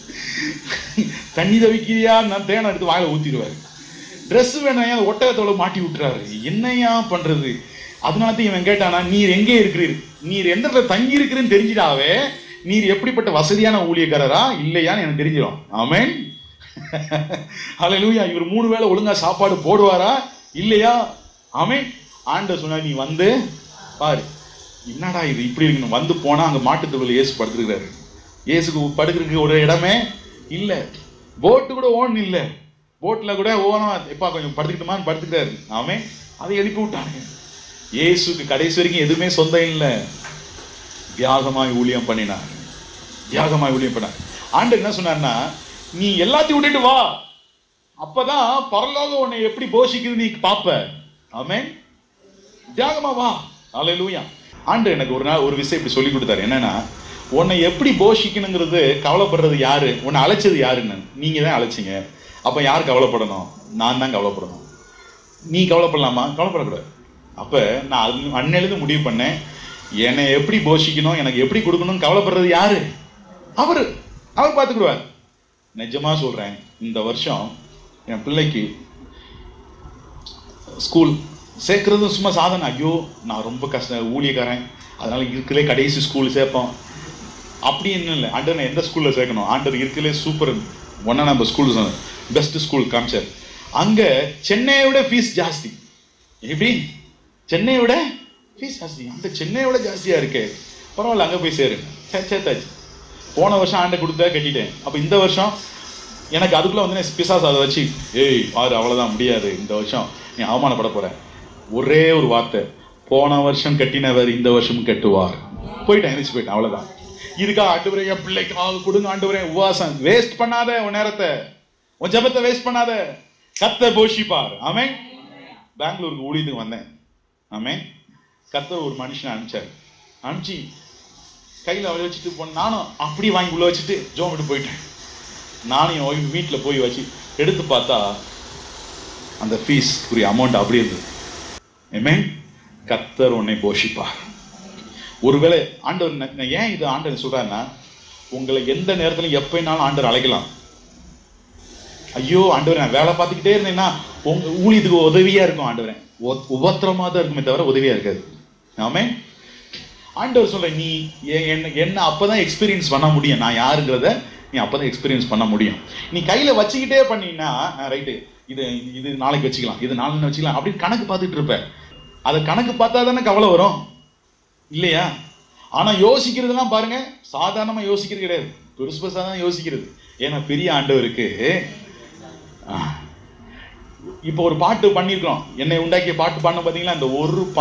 தண்ணி தவிக்கிறியா, நான் தேனை எடுத்து வாயில ஊத்திடுவாரு. ட்ரெஸ் வேணும் ஒட்டகத்தோட மாட்டி விட்டுறாரு. என்னையா பண்றது? அதனால இவன் கேட்டானா, நீர் எங்கே இருக்கிறீர், நீர் எந்த இடத்துல தங்கி இருக்கிறேன்னு தெரிஞ்சிடாவே நீர் எப்படிப்பட்ட வசதியான ஊழியக்காரரா இல்லையான்னு எனக்கு தெரிஞ்சிடும். ஆமென். ஹல்லேலூயா. இவர் 3 வேளை ஒழுங்கா சாப்பாடு போடுவாரா இல்லையா? ஆமென். ஆண்டவர் சொன்னா, நீ வந்து பாரு. என்னடா இது இப்படி இருக்கணும்? வந்து போனா அங்க மாட்டுத்தொழுவத்துல இயேசு படுத்துருக்காரு. இயேசுக்கு படுக்கிறதுக்கு ஒரு இடமே இல்ல. போட்டு கூட ஓடணும் இல்ல. போட்ல கூட ஓனம் எப்பா கொஞ்சம் படுத்துக்கிட்டுமான்னு படுத்துக்கிறாரு. ஆமென். அதை எழுப்பி விட்டாங்க. இயேசுக்கு கடைசி வரைக்கும் எதுவுமே சொந்தம் இல்லை. தியாகமாய் ஊழியம் பண்ணினார். தியாகமாய் ஊழியம் பண்ணார். ஆண்டவர் என்ன சொன்னார்னா, நீ எல்லாத்தையும் விட்டுட்டு வா, அப்பதான் பரலோகம் உன்னை எப்படி போஷிக்குது நீ பாப்ப. ஆமென். தியாகமா வா. ஹல்லேலூயா. ஆண்டவர் எனக்கு ஒரு நாள் ஒரு விஷயம் இப்படி சொல்லி கொடுத்தாரு. என்னன்னா, உன்னை எப்படி போஷிக்கணுங்கிறது கவலைப்படுறது யாரு? உன்னை அழைச்சது யாருன்னு? நீங்க தான் அழைச்சிங்க. அப்ப யார் கவலைப்படணும்? நான் தான் கவலைப்படணும். நீ கவலைப்படலாமா? கவலைப்படக்கூடாது. அப்ப நான் அன்னையிலிருந்து முடிவு பண்ணேன், என்னை எப்படி போஷிக்கணும், எனக்கு எப்படி கொடுக்கணும் கவலைப்படுறது யாரு? அவர் பார்த்துக்கிடுவார். நிஜமா சொல்றேன், இந்த வருஷம் என் பிள்ளைக்கு ஸ்கூல் சேர்க்கறது சும்மா சாதனை. ஐயோ நான் ரொம்ப ஊழியக்காரன், அதனால இருக்கலே கடைசி ஸ்கூல் சேர்ப்போம் அப்படின்னு இல்லை. ஆண்டவர் எந்த ஸ்கூல்ல சேர்க்கணும்? ஆண்டவர் இருக்கலே super 1 number school, best school காமிச்சார். அங்க சென்னையை விட ஃபீஸ் ஜாஸ்தி. எப்படி? சென்னையை விட ஃபீஸ் ஜாஸ்தி. அந்த சென்னையை விட ஜாஸ்தியா இருக்கு. பரவாயில்ல, அங்க போய் சேரு. சேர்த்தாச்சு. போன வருஷம் ஆண்டை கொடுத்தா கட்டிட்டேன். அப்ப இந்த வருஷம் எனக்கு அதுக்குள்ள வந்து பிசாசு அதை வச்சு, ஏய் பாரு அவ்வளவுதான் முடியாது, இந்த வருஷம் நீ அவமானப்பட போற. ஒரே ஒரு வார்த்தை, போன வருஷம் கட்டினவர் இந்த வருஷம் கட்டுவார். போயிட்டேன், எந்திரிச்சு போயிட்டேன். அவ்வளவுதான். இதுக்காக ஆண்டவரே என் பிள்ளைக்கு கொடுங்க, ஆண்டவரே உபவாசம் வேஸ்ட் பண்ணாத, உன் நேரத்தை உன் ஜபத்தை வேஸ்ட் பண்ணாத, கர்த்தர் போஷிப்பார். ஆமென். பெங்களூருக்கு ஊழியத்துக்கு வந்தேன். ஆமென். கர்த்தர் ஒரு மனுஷனை அனுப்பிச்சு கையில் அவளை வச்சுட்டு போன. நானும் அப்படி வாங்கி உள்ள வச்சுட்டு ஜோம் விட்டு போயிட்டேன். நானும் என் ஒய்ஃப் வீட்டில் போய் வச்சு எடுத்து பார்த்தா அந்த ஃபீஸ் உரிய அமௌண்ட் அப்படி இருந்தது. ஆமென். கர்த்தர் உன்னை போஷிப்பார். ஒருவேளை ஆண்டவர் ஏன் இது ஆண்டவர் சொல்றாருன்னா, உங்களை எந்த நேரத்துல எப்பனாலும் ஆண்டவர் அழைக்கலாம். ஐயோ ஆண்டவர் நான் வேலை பார்த்துக்கிட்டே இருந்தேன்னா உங்க ஊழியத்துக்கு உதவியா இருக்கும். ஆண்டவரே உபத்திரமா தான் இருக்குமே தவிர உதவியா இருக்காது. ஆமென். ஆண்டவர் சொல்ற, நீ என்ன அப்பதான் எக்ஸ்பீரியன்ஸ் பண்ண முடியும். நான் யாருங்கிறத நீ அப்பதான் எக்ஸ்பீரியன்ஸ் பண்ண முடியும். நீ கையில வச்சுக்கிட்டே பண்ணீங்கன்னா ரைட்டு, இது நாளைக்கு வச்சுக்கலாம், இது நாளைக்கு வச்சுக்கலாம் அப்படின்னு கணக்கு பார்த்துட்டு இருப்ப. அதை கணக்கு பார்த்தா தானே கவலை வரும் இல்லையா? ஆனா யோசிக்கிறதுலாம் பாருங்க, சாதாரணமா யோசிக்கிறது கிடையாது, பெருசு பெருசா தான் யோசிக்கிறது. ஏன்னா பெரிய ஆண்டவருக்கு இப்போ ஒரு பாட்டு பண்ணிருக்கிறோம். என்னை உண்டாக்கிய பாட்டு பாடணும் பாத்தீங்களா? அந்த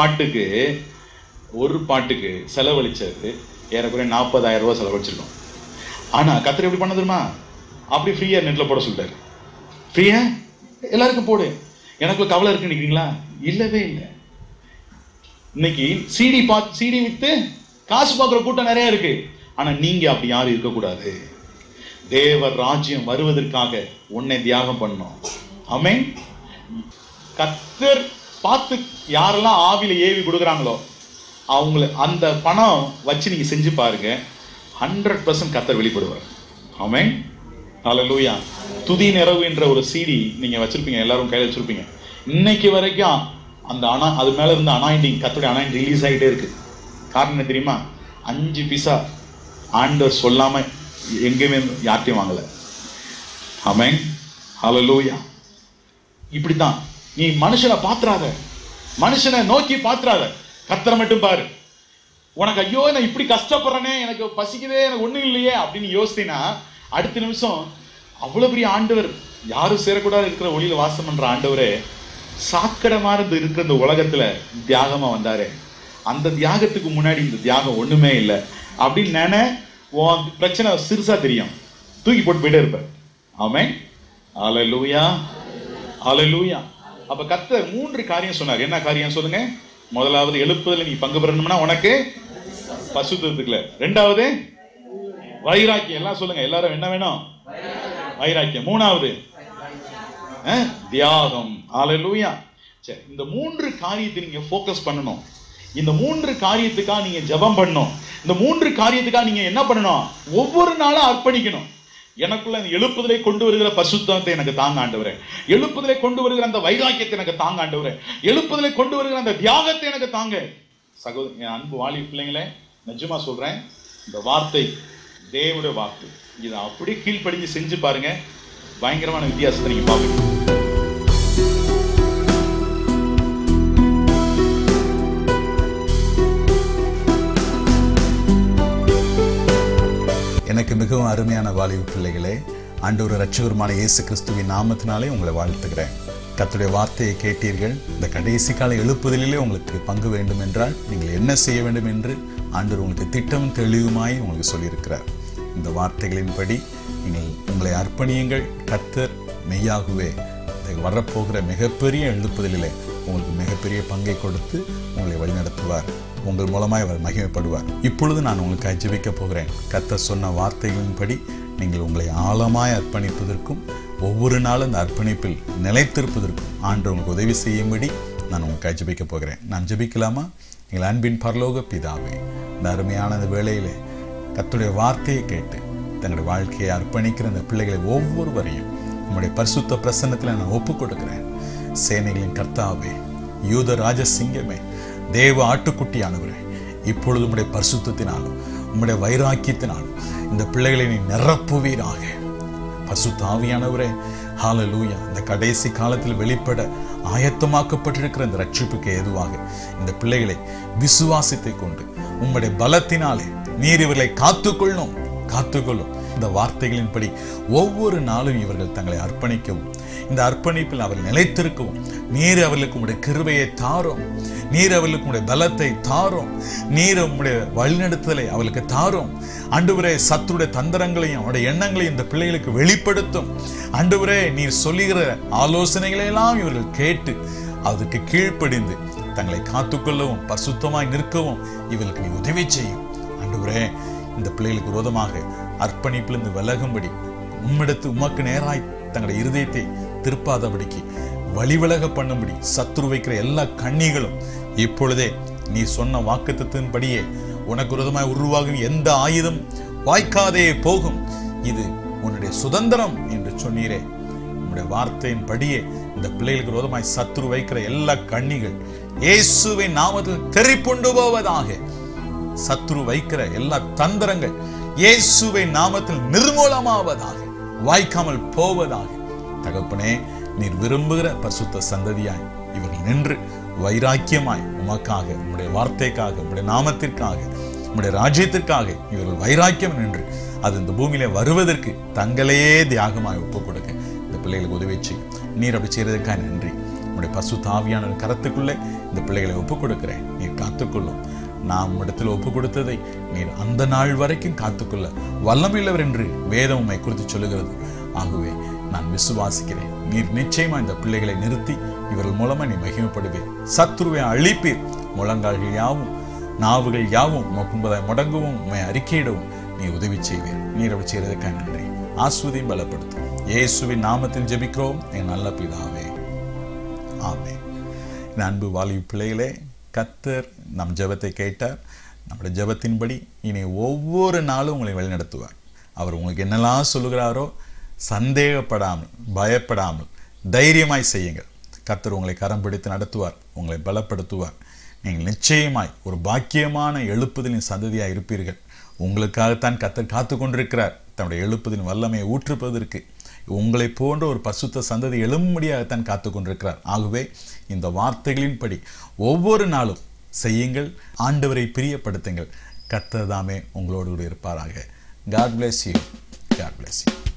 ஒரு பாட்டுக்கு செலவழிச்சது ஏறக்குறைய 40,000 ரூபாய் செலவழிச்சிருக்கோம். ஆனா கர்த்தர் எப்படி பண்ண தெரியுமா? அப்படி ஃப்ரீயா நெட்ல போட சொல்லிட்டாரு. ஃப்ரீயா எல்லாருக்கும் போடு, எனக்கு கவலை இருக்கு நினைக்கிறீங்களா? இல்லவே இல்லை. இன்னைக்கு சிடி வித்து காசு பார்க்குற கூட்டம் நிறைய இருக்கு. ஆனா நீங்க அப்படி யாரும் இருக்கக்கூடாது. தேவ ராஜ்யம் வருவதற்காக உன்னை தியாகம் பண்ணணும். ஆமென். கர்த்தர் பார்த்து யாரெல்லாம் ஆவில ஏவி கொடுக்குறாங்களோ அவங்கள அந்த பணம் வச்சு நீங்க செஞ்சு பாருங்க, 100% கர்த்தர் வெளிப்படுவார். ஆமென். ஹல்லேலூயா. துதி நிறைவு என்ற ஒரு சிடி நீங்க வச்சிருப்பீங்க, எல்லாரும் கையில வச்சிருப்பீங்க. இன்னைக்கு வரைக்கும் அந்த அது மேல இருந்து அனாயிண்டிங், கர்த்தருடைய அனாயிண்டிங் ரிலீஸ் ஆகிட்டே இருக்கு. காரணம் என்ன தெரியுமா? 5 பைசா ஆண்டவர் சொல்லாம எங்கேயுமே யார்ட்டையும் வாங்கல. ஆமென். ஹல்லேலூயா. இப்படித்தான் நீ மனுஷனை பாத்துறாத, மனுஷனை நோக்கி பாத்துறாத. கர்த்தரை மட்டும் பாரு. உனக்கு ஐயோ நான் இப்படி கஷ்டப்படுறேனே, எனக்கு பசிக்குதே, எனக்கு ஒண்ணும் இல்லையே அப்படின்னு யோசித்தீங்கன்னா அடுத்த நிமிஷம் அவ்வளவு பெரிய ஆண்டவர், யாரும் சேரக்கூடாது இருக்கிற ஒளியில வாசம் பண்ற ஆண்டவரே சாக்கடமா இருக்கிற இந்த உலகத்துல தியாகமா வந்தாரு, அந்த தியாகத்துக்கு முன்னாடி இந்த தியாகம் ஒண்ணுமே இல்லை அப்படின்னு உன் பிரச்சனை சிறுசா தெரியும், தூக்கி போட்டு போயிட்டே இருப்ப. ஆமென். ஹல்லேலூயா, ஹல்லேலூயா. அப்ப கர்த்தர் 3 காரியம் சொன்னார். என்ன காரியம் சொல்லுங்க? முதலாவது, எழுப்புதல நீ பங்கு பெறணும்னா உனக்கு பசுத்தத்துக்குல. 2வது வைராக்கியம். எல்லாம் சொல்லுங்க, எல்லாரும் என்ன வேணும்? வைராக்கியம். 3வது தியாகம். ஹல்லேலூயா. சரி, இந்த 3 காரியத்தை நீங்க ஃபோக்கஸ் பண்ணணும். இந்த 3 காரியத்துக்காக நீங்க ஜெபம் பண்ணணும். இந்த 3 காரியத்துக்காக நீங்க என்ன பண்ணணும்? ஒவ்வொரு நாளும் அர்ப்பணிக்கணும். எனக்குள்ள இந்த எழுப்புதலை கொண்டு வருகிற பரிசுத்தத்தை எனக்கு தாங்க ஆண்டவரே, எழுப்புதலை கொண்டு வருகிற அந்த வைராக்கியத்தை எனக்கு தாங்க ஆண்டவரே, எழுப்புதலை கொண்டு வருகிற அந்த தியாகத்தை எனக்கு தாங்க. சகோதரி, என் அன்பு வாலி பிள்ளைங்களே, நிஜமா சொல்றேன், இந்த வார்த்தை தேவனுடைய வார்த்தை. இதை அப்படியே கீழ்ப்படிஞ்சு செஞ்சு பாருங்க, பயங்கரமான வித்தியாசத்தை நீங்க பாப்பீங்க. எனக்கு மிகவும் அருமையான வாலிப பிள்ளைகளே, ஆண்டவர் இரட்சகருமான இயேசு கிறிஸ்துவின் நாமத்தினாலே உங்களை வாழ்த்துகிறேன். கர்த்தருடைய வார்த்தையை கேட்டீர்கள். இந்த கடைசி கால எழுப்புதலிலே உங்களுக்கு பங்கு வேண்டும் என்றால் நீங்கள் என்ன செய்ய வேண்டும் என்று ஆண்டவர் உங்களுக்கு திட்டம் தெளிவுமாய் உங்களுக்கு சொல்லியிருக்கிறார். இந்த வார்த்தைகளின்படி நீங்கள் உங்களை அர்ப்பணியுங்கள். கர்த்தர் மெய்யாகவே வரப்போகிற மிகப்பெரிய எழுப்புதலிலே உங்களுக்கு மிகப்பெரிய பங்கை கொடுத்து உங்களை வழிநடத்துவார். உங்கள் மூலமாய் அவர் மகிமைப்படுவார். இப்பொழுது நான் உங்களுக்கு ஜெபிக்க போகிறேன். கர்த்தர் சொன்ன வார்த்தைகளின்படி நீங்கள் உங்களை ஆழமாய் அர்ப்பணிப்பதற்கும் ஒவ்வொரு நாளும் அந்த அர்ப்பணிப்பில் நிலைத்திருப்பதற்கும் ஆண்டவர் உங்களுக்கு உதவி செய்யும்படி நான் உங்களுக்கு ஜெபிக்க போகிறேன். நான் ஜெபிக்கலாமா? எங்கள் அன்பின் பரலோக பிதாவே, இந்த அருமையான அந்த வேளையிலே கர்த்தருடைய வார்த்தையை கேட்டு தங்களுடைய வாழ்க்கையை அர்ப்பணிக்கிற அந்த பிள்ளைகளை ஒவ்வொருவரையும் உங்களுடைய பரிசுத்த பிரசன்னத்தில் நான் ஒப்புக் கொடுக்கிறேன். சேனைகளின் கர்த்தாவே, யூத ராஜசிங்கமே, தேவ ஆட்டுக்குட்டியானவரே, இப்பொழுது உம்முடைய பரிசுத்தத்தினாலும் உம்முடைய வைராக்கியத்தினாலும் இந்த பிள்ளைகளை நீ நிரப்புவீராக. பரிசுத்த ஆவியானவரே, ஹல்லேலூயா. இந்த கடைசி காலத்தில் வெளிப்பட ஆயத்தமாக்கப்பட்டிருக்கிற இந்த ரட்சிப்புக்கு ஏதுவாக இந்த பிள்ளைகளை விசுவாசத்தை கொண்டு உம்முடைய பலத்தினாலே நீர் இவர்களை காத்துக்கொள்ளும். இந்த வார்த்தைகளின்படி ஒவ்வொரு நாளும் இவர்கள் தங்களை அர்ப்பணிக்கவும், இந்த அர்ப்பணிப்பில் அவர்கள் நிலைத்திருக்கவும் நீர் அவர்களுக்கு உடைய கிருபையை தாரும், நீர் அவர்களுக்கு உடைய பலத்தை தாரும், நீர் உடைய வழிநடத்துதலை அவர்களுக்கு தாரும். ஆண்டவரே, சத்துருடைய தந்திரங்களையும் அவருடைய எண்ணங்களையும் இந்த பிள்ளைகளுக்கு வெளிப்படுத்தும். ஆண்டவரே, நீர் சொல்லுகிற ஆலோசனைகளை எல்லாம் இவர்கள் கேட்டு அதுக்கு கீழ்ப்படிந்து தங்களை காத்துக்கொள்ளவும் பரிசுத்தமாய் நிற்கவும் இவர்களுக்கு நீ உதவி செய்யும். ஆண்டவரே, இந்த பிள்ளைகளுக்கு விரோதமாக அர்ப்பணிப்பிலிருந்து விலகும்படி உம்மிடத்து நேராய் தங்களுடைய இருதயத்தை திருப்பாதபடிக்கு வழிவிலக பண்ணும்படி சத்துரு வைக்கிற எல்லா கண்ணிகளும் இப்பொழுதே நீ சொன்ன வாக்குத்தத்தின்படியே உனக்கு விரோதமாய் உருவாகும் எந்த ஆயுதம் வாய்க்காதே போகும், இது உன்னுடைய சுதந்திரம் என்று சொன்னீரே. உன்னுடைய வார்த்தையின் படியே இந்த பிள்ளைகளுக்கு விரோதமாய் சத்துரு வைக்கிற எல்லா கண்ணிகள் இயேசுவின் நாமத்தில் தெரிப்புண்டு போவதாக. சத்துரு வைக்கிற எல்லா தந்திரங்கள் இயேசுவின் நாமத்தில் நிர்மூலமாவதாக, வாய்க்காமல் போவதாக. தகப்பனே, நீர் விரும்புகிற பரிசுத்த சந்ததியாய் இவர்கள் நின்று வைராக்கியமாய் உமக்காக, உம்முடைய வார்த்தைக்காக, உம்முடைய நாமத்திற்காக, உம்முடைய ராஜ்யத்திற்காக இவர்கள் வைராக்கியம் நின்று அது இந்த பூமியில வருவதற்கு தங்களையே தியாகமாய் ஒப்புக் கொடுக்க இந்த பிள்ளைகளுக்கு உதவி செய்யும். நீர் அப்படி செய்யறதுக்காக நன்றி. உம்முடைய பரிசுத்த ஆவியான கரத்துக்குள்ளே இந்த பிள்ளைகளை ஒப்புக் கொடுக்கிறேன். நீர் காத்துக்கொள்ளும். நாம் இடத்தில் ஒப்பு கொடுத்ததை நீர் அந்த நாள் வரைக்கும் காத்துக்கொள்ள வல்லமையுள்ளவர் என்று வேதம் உம்மை குறித்து சொல்லுகிறது. ஆகவே நான் விசுவாசிக்கிறேன், நீர் நிச்சயமா இந்த பிள்ளைகளை நிறுத்தி இவர்கள் மூலமா நீ மகிமைப்படுவீர். சத்துருவை அழிப்பீர். முழங்கால்கள் யாவும் நாவுகள் யாவும் முன்பதாய் முடங்கவும் உம்மை அறிக்கையிடவும் நீ உதவி செய்வீர். நீர் அப்படி செய்வதற்காக நன்றி. ஆஸ்வதியும் பலப்படுத்தும். இயேசுவின் நாமத்தில் ஜெபிக்கிறோம் என் நல்ல பிதாவே, ஆமென். என் அன்பு வாலிப பிள்ளைகளே, கர்த்தர் நம் ஜெபத்தை கேட்டார். நம்முடைய ஜெபத்தின்படி இனி ஒவ்வொரு நாளும் உங்களை வழிநடத்துவார். அவர் உங்களுக்கு என்னெல்லாம் சொல்லுகிறாரோ சந்தேகப்படாமல் பயப்படாமல் தைரியமாய் செய்யுங்கள். கர்த்தர் உங்களை கரம் பிடித்து நடத்துவார், உங்களை பலப்படுத்துவார். நீங்கள் நிச்சயமாய் ஒரு பாக்கியமான எழுப்புதலின் சந்ததியாக இருப்பீர்கள். உங்களுக்காகத்தான் கர்த்தர் காத்து கொண்டிருக்கிறார். தன்னுடைய எழுப்புதலின் வல்லமையை ஊற்றுப்பதற்கு உங்களை போன்ற ஒரு பரிசுத்த சந்ததி எழும்படியாகத்தான் காத்து கொண்டிருக்கிறார். ஆகவே இந்த வார்த்தைகளின்படி ஒவ்வொரு நாளும் செய்யுங்கள், ஆண்டவரை பிரியப்படுத்துங்கள். கர்த்தர் தாமே உங்களோடு கூட இருப்பாராக. God bless you. God bless you.